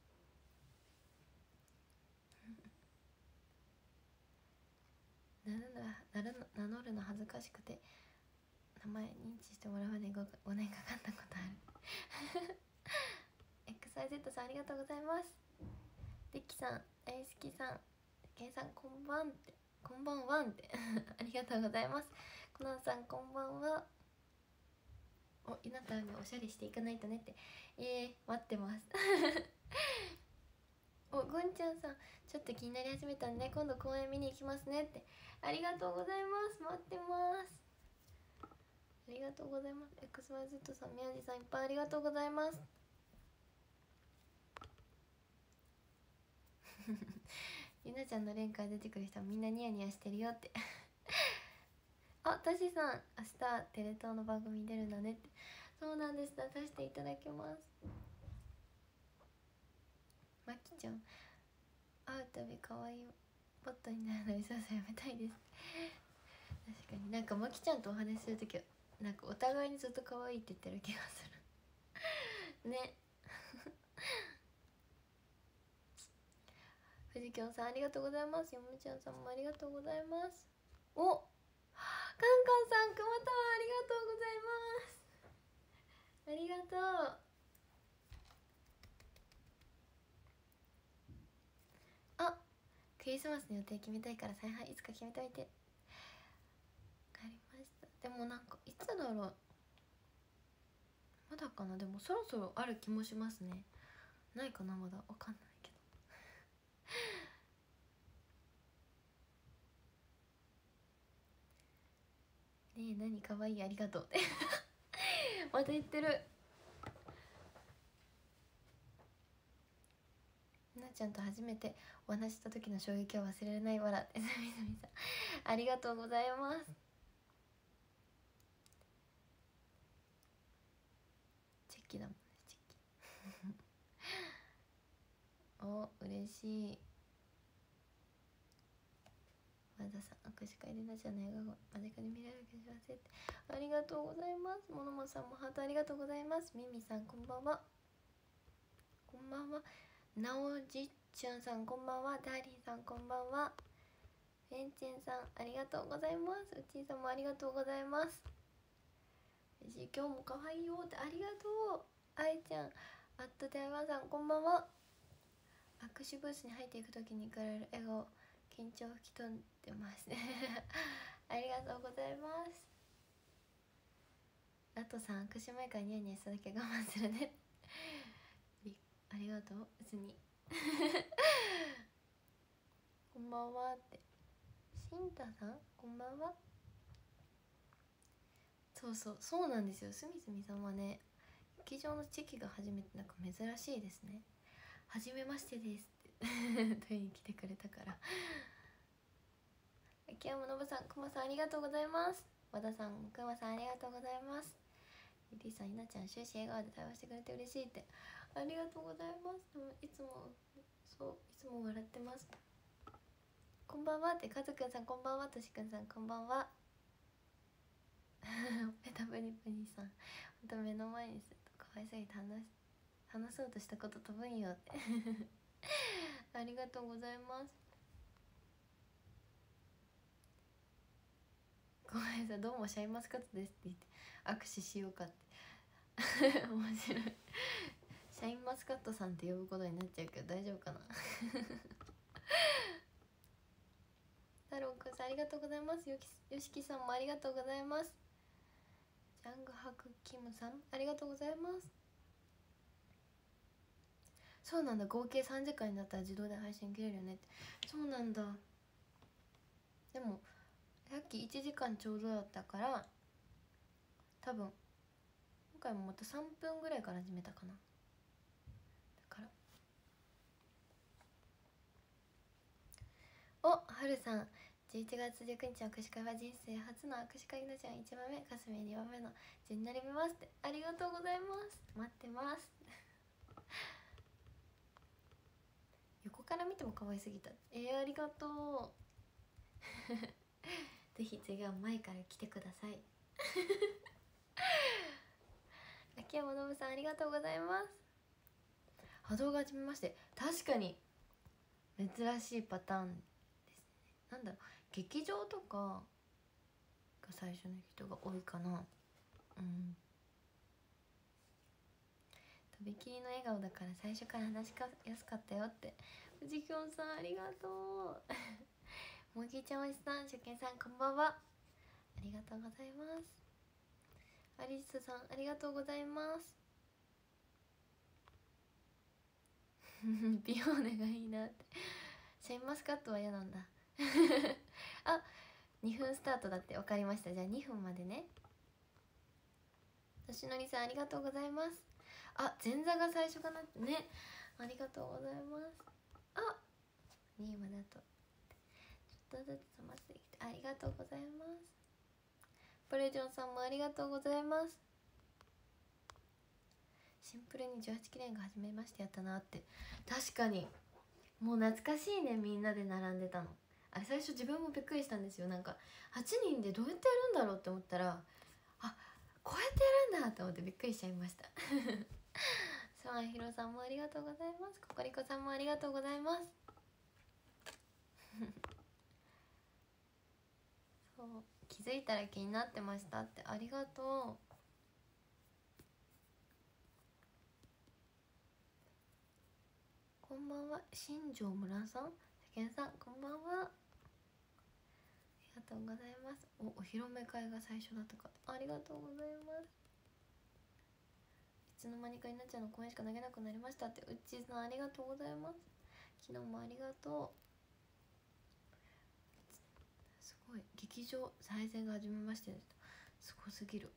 名乗る名乗る名乗るの恥ずかしくて名前認知してもらうまで 5, ごねんかかったことあるエックスワイゼット さんありがとうございます。デッキさん、大好きさん、ケイさんこんばんってこんばんはんってありがとうございます。コナンさんこんばんは。お、ゆなたんにおしゃれしていかないとねって。えー、待ってますお、ぐんちゃんさんちょっと気になり始めたんで今度公園見に行きますねって。ありがとうございます。待ってます。ありがとうございます。 エックスワイゼット さん、宮地さんいっぱいありがとうございますゆなちゃんの連会出てくる人はみんなニヤニヤしてるよってあ、たしさん明日テレ東の番組に出るんだねって。そうなんです、出させていただきます。まきちゃん会うたび可愛いポットになるのにそうそうやめたいです確かになんかまきちゃんとお話しするときはなんかお互いにずっと可愛いって言ってる気がするね藤京さんありがとうございます。よむちゃんさんもありがとうございます。お、カンカンさん、くまたわありがとうございます。ありがとう。あ、クリスマスの予定決めたいから采配いつか決めておいて。わかりました。でもなんかいつだろう、まだかな。でもそろそろある気もしますね。ないかな、まだわかんないけどねえ、何かわいいありがとうってまた言ってる。なちゃんと初めてお話した時の衝撃は忘れられないわらってすみすみさんありがとうございます。チェキだもんね、チェキお、嬉しい。和田さん、握手会でなちゃんの笑顔間近で見られるけど幸せってありがとうございます。ものもさんもハートありがとうございます。ミミさんこんばんは。こんばんは。なおじちゃんさんこんばんは。ダーリンさんこんばんは。フェンチェンさんありがとうございます。うちーさんもありがとうございます。今日も可愛いよってありがとう。あいちゃん、あっと台湾さんこんばんは。握手ブースに入っていくときにくれる笑顔緊張吹き飛んでますねありがとうございます。ラトさん、握手前からニヤニヤしただけ我慢するねありがとう。別にこんばんはって。しんたさんこんばんは。そうそうそうなんですよ。すみすみさんはね、劇場のチェキが初めてなんか珍しいですね。はじめましてですって問いに来てくれたから秋山のぶさん、くまさんありがとうございます。和田さん、くまさんありがとうございます。ゆりさん、いなちゃん終始笑顔で対話してくれて嬉しいってありがとうございます。いつもそういつも笑ってます。こんばんはって、かずくんさんこんばんは。としくんさんこんばんはペタプニプニさん、ほんと目の前にすると可愛すぎて話話そうとしたこと飛ぶんよってありがとうございます。ごめんなさい、どうもシャインマスカットですって言って握手しようかって面白いシャインマスカットさんって呼ぶことになっちゃうけど大丈夫かな太郎くんさんありがとうございます。よきよしきさんもありがとうございます。ジャングハクキムさんありがとうございます。 そうなんだ、合計さんじかんになったら自動で配信切れるよねって。そうなんだ。でもさっきいちじかんちょうどだったから、多分今回もまたさんぷんぐらいから始めたかな。だからおはるさん、じゅういちがつじゅうくにちの握手会は人生初の握手会のじゃん、いちばんめかすみにばんめの順になりますって。ありがとうございます、待ってます横から見ても可愛すぎた。えー、ありがとうぜひ次は前から来てください秋山信さん、ありがとうございます。波動がはじめまして、確かに珍しいパターンですね。なんだろう、劇場とかが最初の人が多いかな。うん、とびきりの笑顔だから最初から話しやすかったよって。藤きょんさん、ありがとうもぎちゃんおじさん、しゅけんさん、こんばんは、ありがとうございます。アリスさん、ありがとうございます美容ネがいいなって。シャインマスカットは嫌なんだあ、にふんスタートだって。分かりました。じゃあにふんまでね。としのりさん、ありがとうございます。あ、前座が最初かなね。ありがとうございます。あ、にいまであとちょっとずつ冷ましてきて、ありがとうございます。プレジョンさんもありがとうございます。シンプルにじゅうはちきれんが初めましてやったなって。確かにもう懐かしいね、みんなで並んでたの。あれ最初自分もびっくりしたんですよ。なんかはちにんでどうやってやるんだろうって思ったら、あ、こうやってやるんだと思ってびっくりしちゃいましたスワンヒロさんもありがとうございます。ココリコさんもありがとうございますそう、気づいたら気になってましたって。ありがとう。こんばんは、新庄村さん、世間さん、こんばんは、ありがとうございます。お、お披露目会が最初だとか、ありがとうございます。いつの間にかになっちゃうの公演しか投げなくなりましたって。うっちーさん、ありがとうございます。昨日もありがとう。すごい、劇場再生が始めましてすごすぎる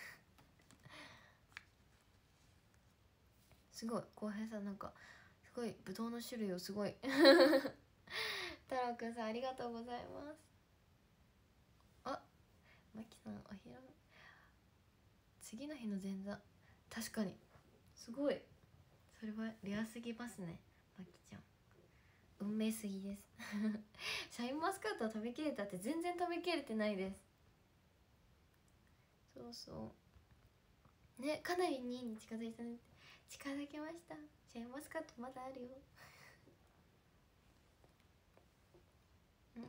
すごい、浩平さん、なんかすごいぶどうの種類をすごい太郎くんさん、ありがとうございます。あ、まきさん、お披露目次の日の前座、確かにすごい、それはレアすぎますね。まきちゃん運命すぎですシャインマスカットは食べきれたって。全然食べきれてないです。そうそうね、かなりにいに近づいたね。近づきました。シャインマスカットまだあるようん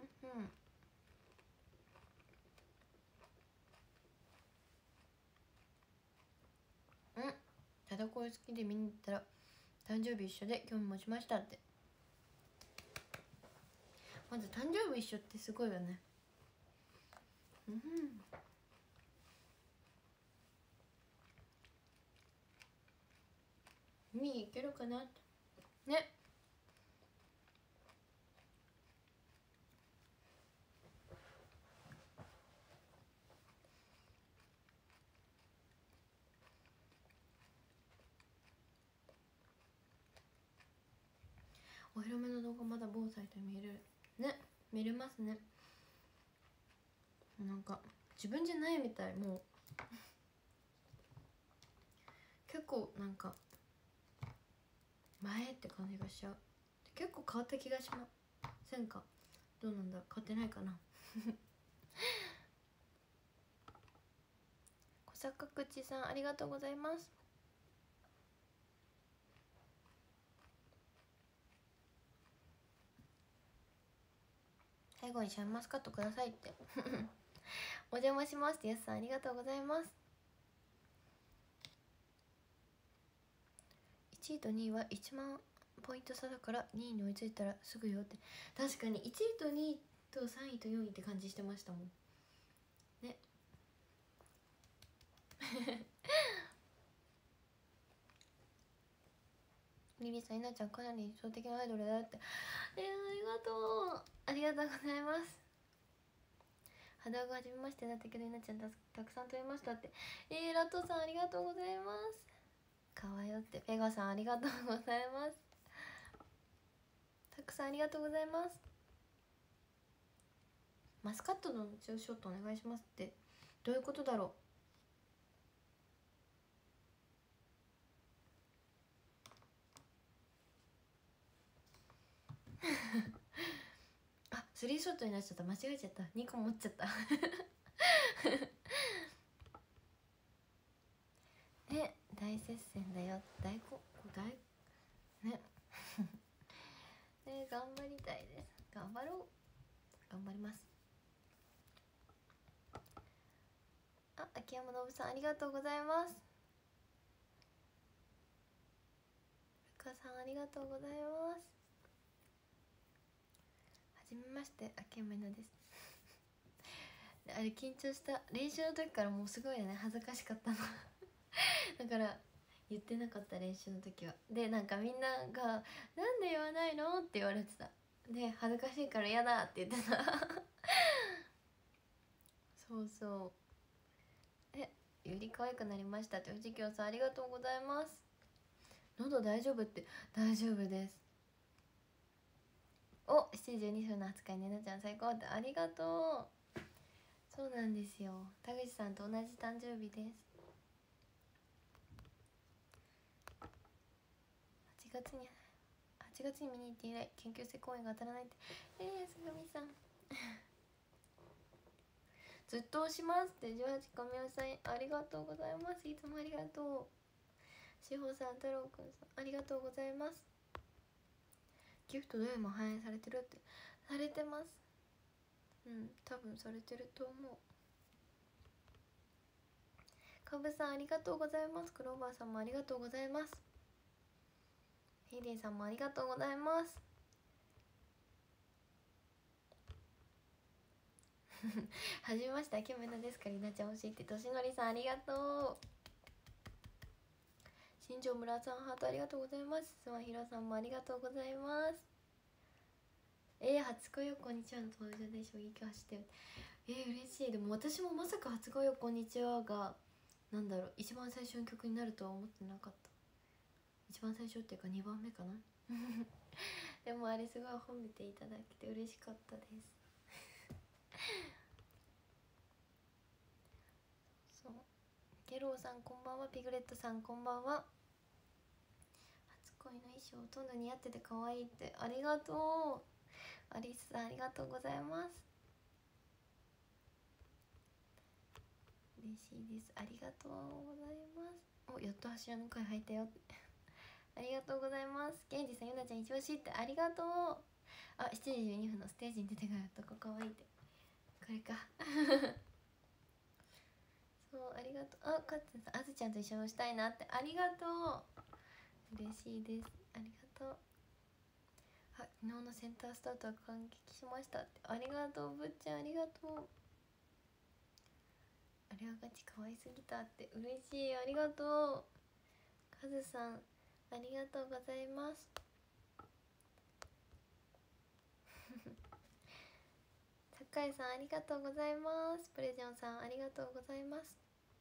うんうん。ただこれ好きで見に行ったら誕生日一緒で興味持ちましたって。まず誕生日一緒ってすごいよね。うん見に行けるかなってね。お披露目の動画まだ某サイトに見れるね。見れますね。なんか自分じゃないみたい。もう結構なんか前って感じがしちゃう。結構変わった気がしませんか。どうなんだ、変わってないかな小坂口さん、ありがとうございます。最後にシャインマスカットくださいってお邪魔しますって。やすさん、ありがとうございます。いちいとにいはいちまんポイント差だからにいに追いついたらすぐよって。確かにいちいとにいとさんいとよんいって感じしてましたもんねありリリーさん、いなちゃんかなり理想的なアイドルだって。えー、ありがとう、ありがとうございます。肌が初めましてだったけど、いなちゃん た, たくさん撮りましたって。えー、ラットさんありがとうございます。かわよって。ペガさんありがとうございます。たくさんありがとうございます。マスカットのツーショットお願いしますってどういうことだろうあ、スリーショットになっちゃった。間違えちゃった。にこ持っちゃったね、大接戦だよ。大こ大ねね、頑張りたいです。頑張ろう。頑張ります。あ、秋山信さんありがとうございます。ルカさんありがとうございます。はじめまして、秋山なですあれ緊張した。練習の時からもうすごいよね、恥ずかしかったのだから言ってなかった、練習の時は。でなんかみんなが「なんで言わないの?」って言われてた。で恥ずかしいから嫌だって言ってたそうそう。え、より可愛くなりましたって。藤京さんありがとうございます。喉大丈夫って。大丈夫です。お、しちじじゅうにふんの扱いねなちゃん最高って。ありがとう。そうなんですよ、田口さんと同じ誕生日です。はちがつにはちがつに見に行って以来研究生公演が当たらないって。えー、すぐみさんずっと押しますって。じゅうはちかみおさんありがとうございます。いつもありがとう。しほさん、太郎くんさんありがとうございます。ギフトどれも反映されてるって。されてます。うん、多分されてると思う。かぶさんありがとうございます。クローバーさんもありがとうございます。ヘイデンさんもありがとうございます。はじめまして、秋めなですからりなちゃん欲しいって。としのりさんありがとう。新庄村さんハートありがとうございます。すまひろさんもありがとうございます。えー、初恋よこんにちはの登場で衝撃走ってる。えー、嬉しい。でも私もまさか初恋よこんにちはがなんだろう、一番最初の曲になるとは思ってなかった。一番最初っていうかにばんめかなでもあれすごい褒めていただけて嬉しかったですそう。ゲローさんこんばんは。ピグレットさんこんばんは。初恋の衣装ほとんど似合ってて可愛いって。ありがとう。アリスさんありがとうございます。嬉しいです。ありがとうございます。お、やっと柱の声入ったよありがとうございます。ゲンジさん、ゆなちゃん一押しって。ありがとう。あ、しちじじゅうにふんのステージに出てからとこ可愛いって。これかそう、ありがとう。あ、かっつんさん、あずちゃんと一緒にしたいなって。ありがとう。嬉しいです。ありがとう。あ、昨日のセンタースタートは感激しましたって。ありがとう。ぶっちゃんありがとう。あれはガチ可愛すぎたって。嬉しい。ありがとう。カズさんありがとうございます酒井さんありがとうございます。プレジョンさんありがとうございます。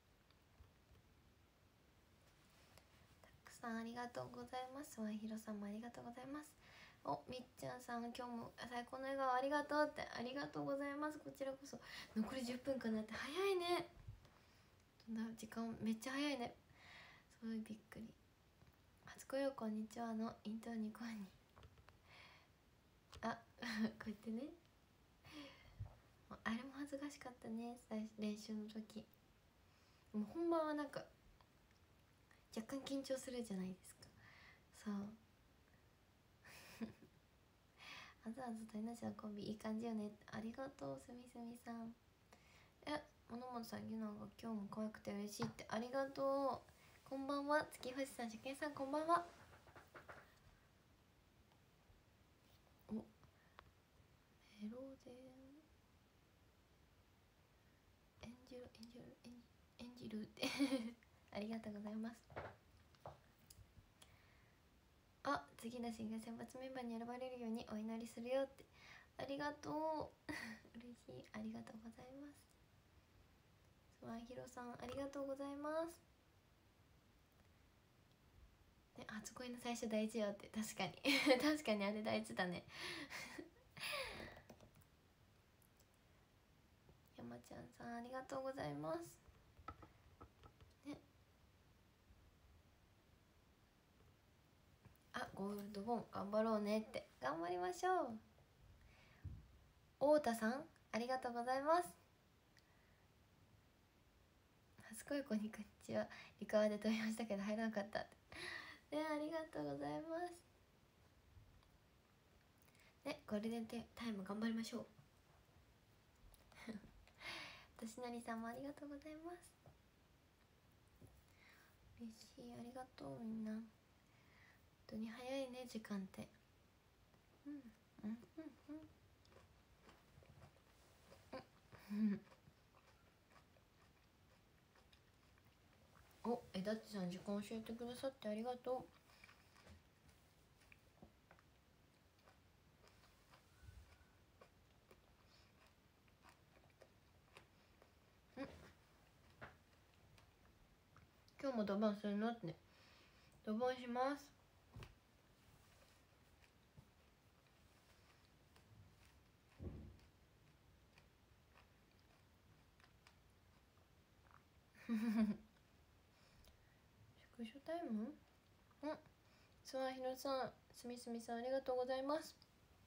たくさんありがとうございます。ワンヒロさんもありがとうございます。お、みっちゃんさん今日も最高の笑顔ありがとうって。ありがとうございます。こちらこそ。残りじゅっぷんかなって。早いね。時間めっちゃ早いね。すごいびっくり。初恋よこんにちはのイントロにこえにあこうやってねあれも恥ずかしかったね、練習の時。もう本番はなんか若干緊張するじゃないですか。そうあずあずといなちゃんコンビいい感じよね。ありがとうすみすみさん。え、ものものさん、ゆなが今日も可愛くて嬉しいって。ありがとう。こんばんは。月星さん、しゃけんさんこんばんは。お、メロデン演じる演じる演じるってありがとうございます。あ、 次のシンが選抜メンバーに選ばれるようにお祈りするよって。ありがとう嬉しい、ありがとうございます。すまひろさんありがとうございます。ね、初恋の最初大事よって。確かに確かにあれ大事だね山ちゃんさんありがとうございますね。あ、ゴールドボン頑張ろうねって。頑張りましょう。太田さんありがとうございます。初恋子にこんにちは、リカワで飛びましたけど入らなかったってね、ありがとうございますね。ゴールデンタイム頑張りましょうとしなりさんもありがとうございます。嬉しい、ありがとうみんな。本当に早いね時間って。うんうんうんうんうんお、えだってさん時間教えてくださってありがとう。ん今日もドバンするのってね。ドバンします宿所タイム。うん、すわひろさん、すみすみさんありがとうございます。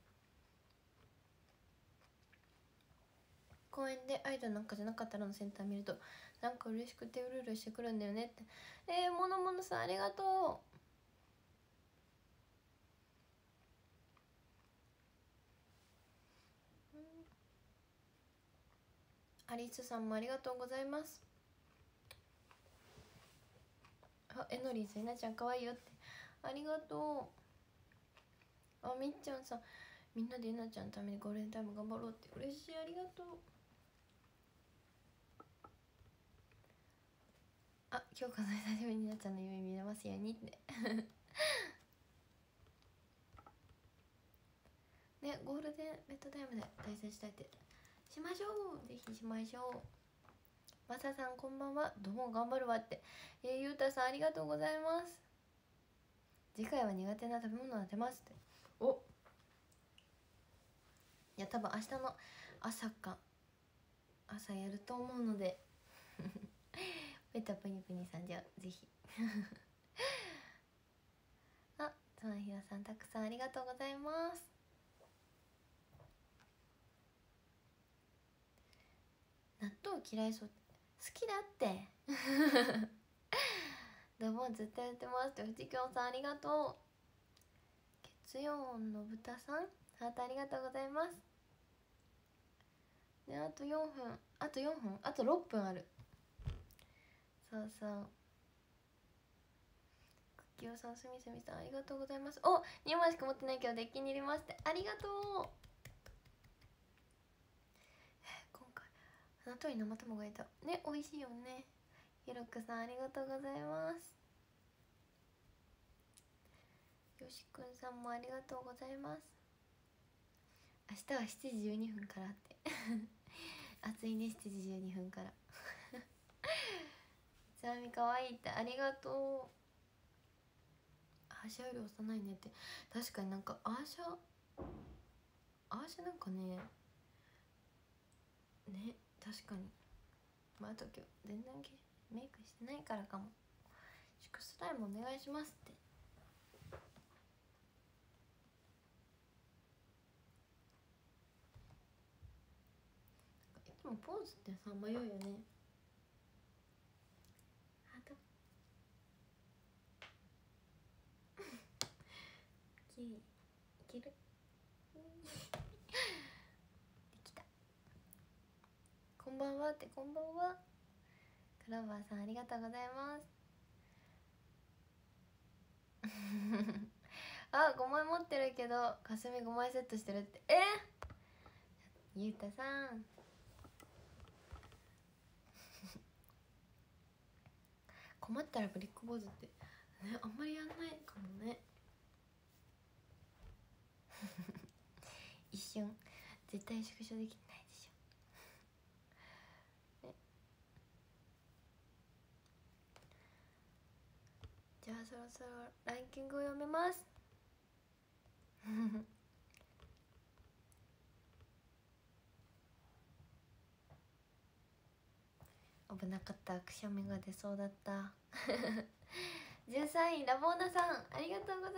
公園でアイドルなんかじゃなかったらのセンター見るとなんか嬉しくてうるうるしてくるんだよねって。えー、ものものさんありがとう、うん、アリスさんもありがとうございます。あ、えのりんさん、いなちゃんかわいいよって。ありがとう。あ、みっちゃんさん、みんなでえなちゃんのためにゴールデンタイム頑張ろうって。嬉しい、ありがとう。あ、今日数えためになっちゃんの夢見れますようにってね、ゴールデンベッドタイムで対戦したいってしましょう。ぜひしましょう。マサさんこんばんは、どうも頑張るわって。えー、ゆうたさんありがとうございます。次回は苦手な食べ物が出ますって。お、いや多分明日の朝か朝やると思うのでペタプニプニさんじゃあぜひあ、つまひろさんたくさんありがとうございます。納豆嫌いそう、好きだってどうもずっとやってますって。藤京さんありがとう。月曜の豚さんハートありがとうございます。であとよんぷん、あとよんぷん、あとろっぷんある。そうそう、クッキーさん、すみすみさんありがとうございます。お、にまいしか持ってないけどデッキに入れましてありがとう。今回あの通り生卵がいたね、美味しいよね。ひろくさんありがとうございます。よしくんさんもありがとうございます。明日はしちじじゅうにふんからって暑いね、しちじじゅうにふんからつあみかわいいってありがとう。アーシャより幼いねって。確かになんかアーシャアーシャなんかねね、確かに。まああと今日全然メイクしてないからかも。祝スライムお願いしますって。いつもポーズってさ迷うよね。ハートきいけるできた。こんばんはって。こんばんは。クラバーさんありがとうございますあ、ごまい持ってるけどかすみごまいセットしてるって。えゆうたさん困ったらブリック坊主ってね、あんまりやんないかもね。 瞬絶対縮小できないでしょ、ね、じゃあそろそろランキングを読めます危なかった、くしゃみが出そうだったじゅうさんいラボーナさんありがとうございます。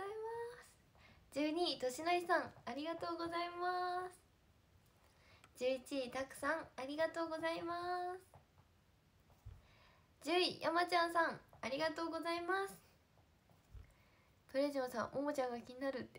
じゅうにいとしのりさんありがとうございます。じゅういちいたくさんありがとうございます。じゅういやまちゃんさんありがとうございます。プレジョンさんおもちゃんが気になるって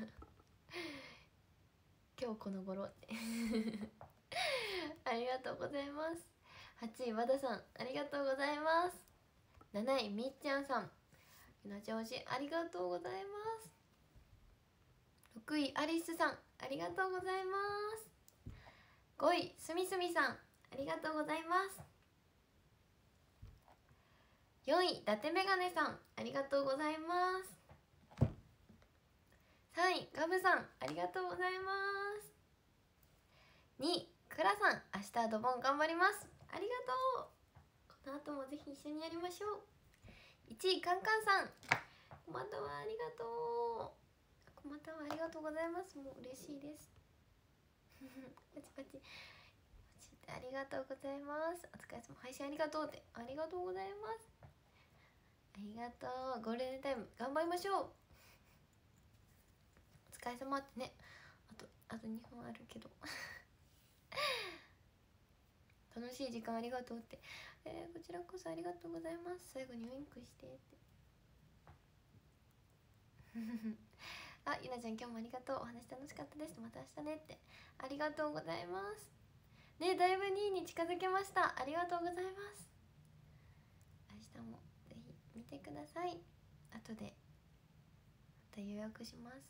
今日この頃ってありがとうございます。はちい和田さんありがとうございます。なないみっちゃんさんゆなちゃん推しありがとうございます。ろくいアリスさんありがとうございます。ごいすみすみさんありがとうございます。よんい伊達メガネさんありがとうございます。さんいガブさんありがとうございます。にいクラさん明日ドボン頑張ります、ありがとう。この後もぜひ一緒にやりましょう。いちいカンカンさんコマタはありがとう。コマタはありがとうございます。もう嬉しいですパチパチありがとうございます。お疲れ様、配信ありがとうってありがとうございます。ありがとう。ゴールデンタイム頑張りましょう。お疲れ様ってね、あとあとにほんあるけど楽しい時間ありがとうって、えー、こちらこそありがとうございます。最後にウインクしてってあ、ゆなちゃん今日もありがとう。お話楽しかったです。また明日ねってありがとうございますね。だいぶにいに近づけました。ありがとうございます。明日もぜひ見てください。後でまた予約します。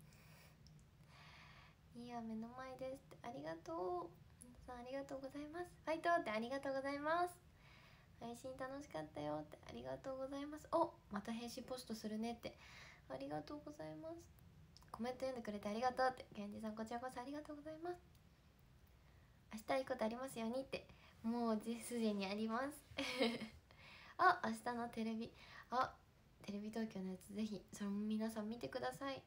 いや目の前ですってありがとう。皆さんありがとうございます。ファイトってありがとうございます。配信楽しかったよってありがとうございます。お、また返信ポストするねってありがとうございます。コメント読んでくれてありがとうって、けんじさんこちらこそありがとうございます。明日いいことありますようにって、もうすでにありますあ、明日のテレビ、あ、テレビ東京のやつぜひそれも皆さん見てください。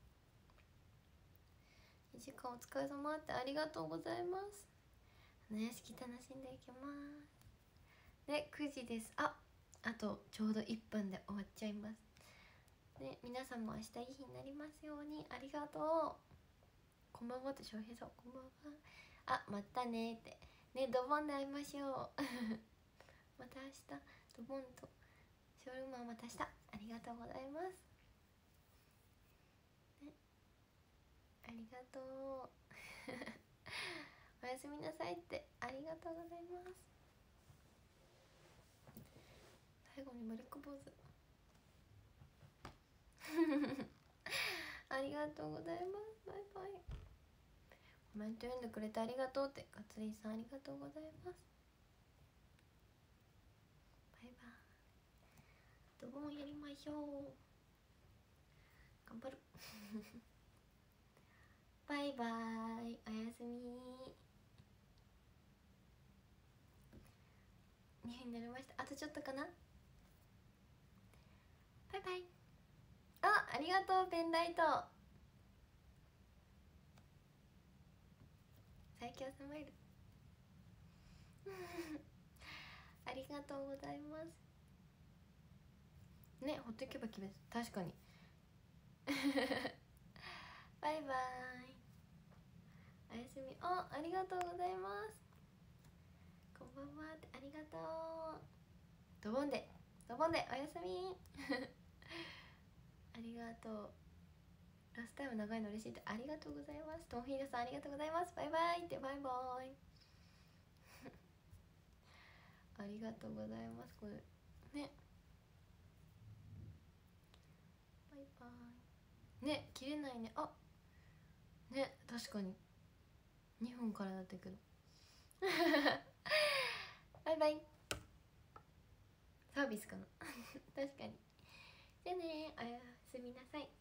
にじかんお疲れ様ってありがとうございます。花屋敷楽しんでいきますで、くじです。あ、あとちょうどいっぷんで終わっちゃいますね。皆さんも明日いい日になりますように。ありがとう。こんばんはって翔平さんこんばんは。あ、またねってね、ドボンで会いましょうまた明日ドボンとショールームはまた明日。ありがとうございます、ね、ありがとうおやすみなさいってありがとうございます。最後にブレック坊主ありがとうございます。バイバイ。コメント読んでくれてありがとうって、ガツリさんありがとうございます。バイバイ。ドボンやりましょう。頑張るバイバイ、おやすみ。にふんになりました。あとちょっとかな。バイバイ。あ、ありがとうペンライト最強スマイルありがとうございますね。ほっとけばきれい。確かにバイバイ、おやすみ。あ、ありがとうございます。こんばんはってありがとう。ドボンでドボンでおやすみありがとう。ラストタイム長いの嬉しいってありがとうございます。トンフィールさんありがとうございます。バイバイってバイバイありがとうございます。これね、バイバイね、切れないね。あね、確かににふんからだったけどバイバイ。サービスかな確かに。じゃあね、おやすみなさい。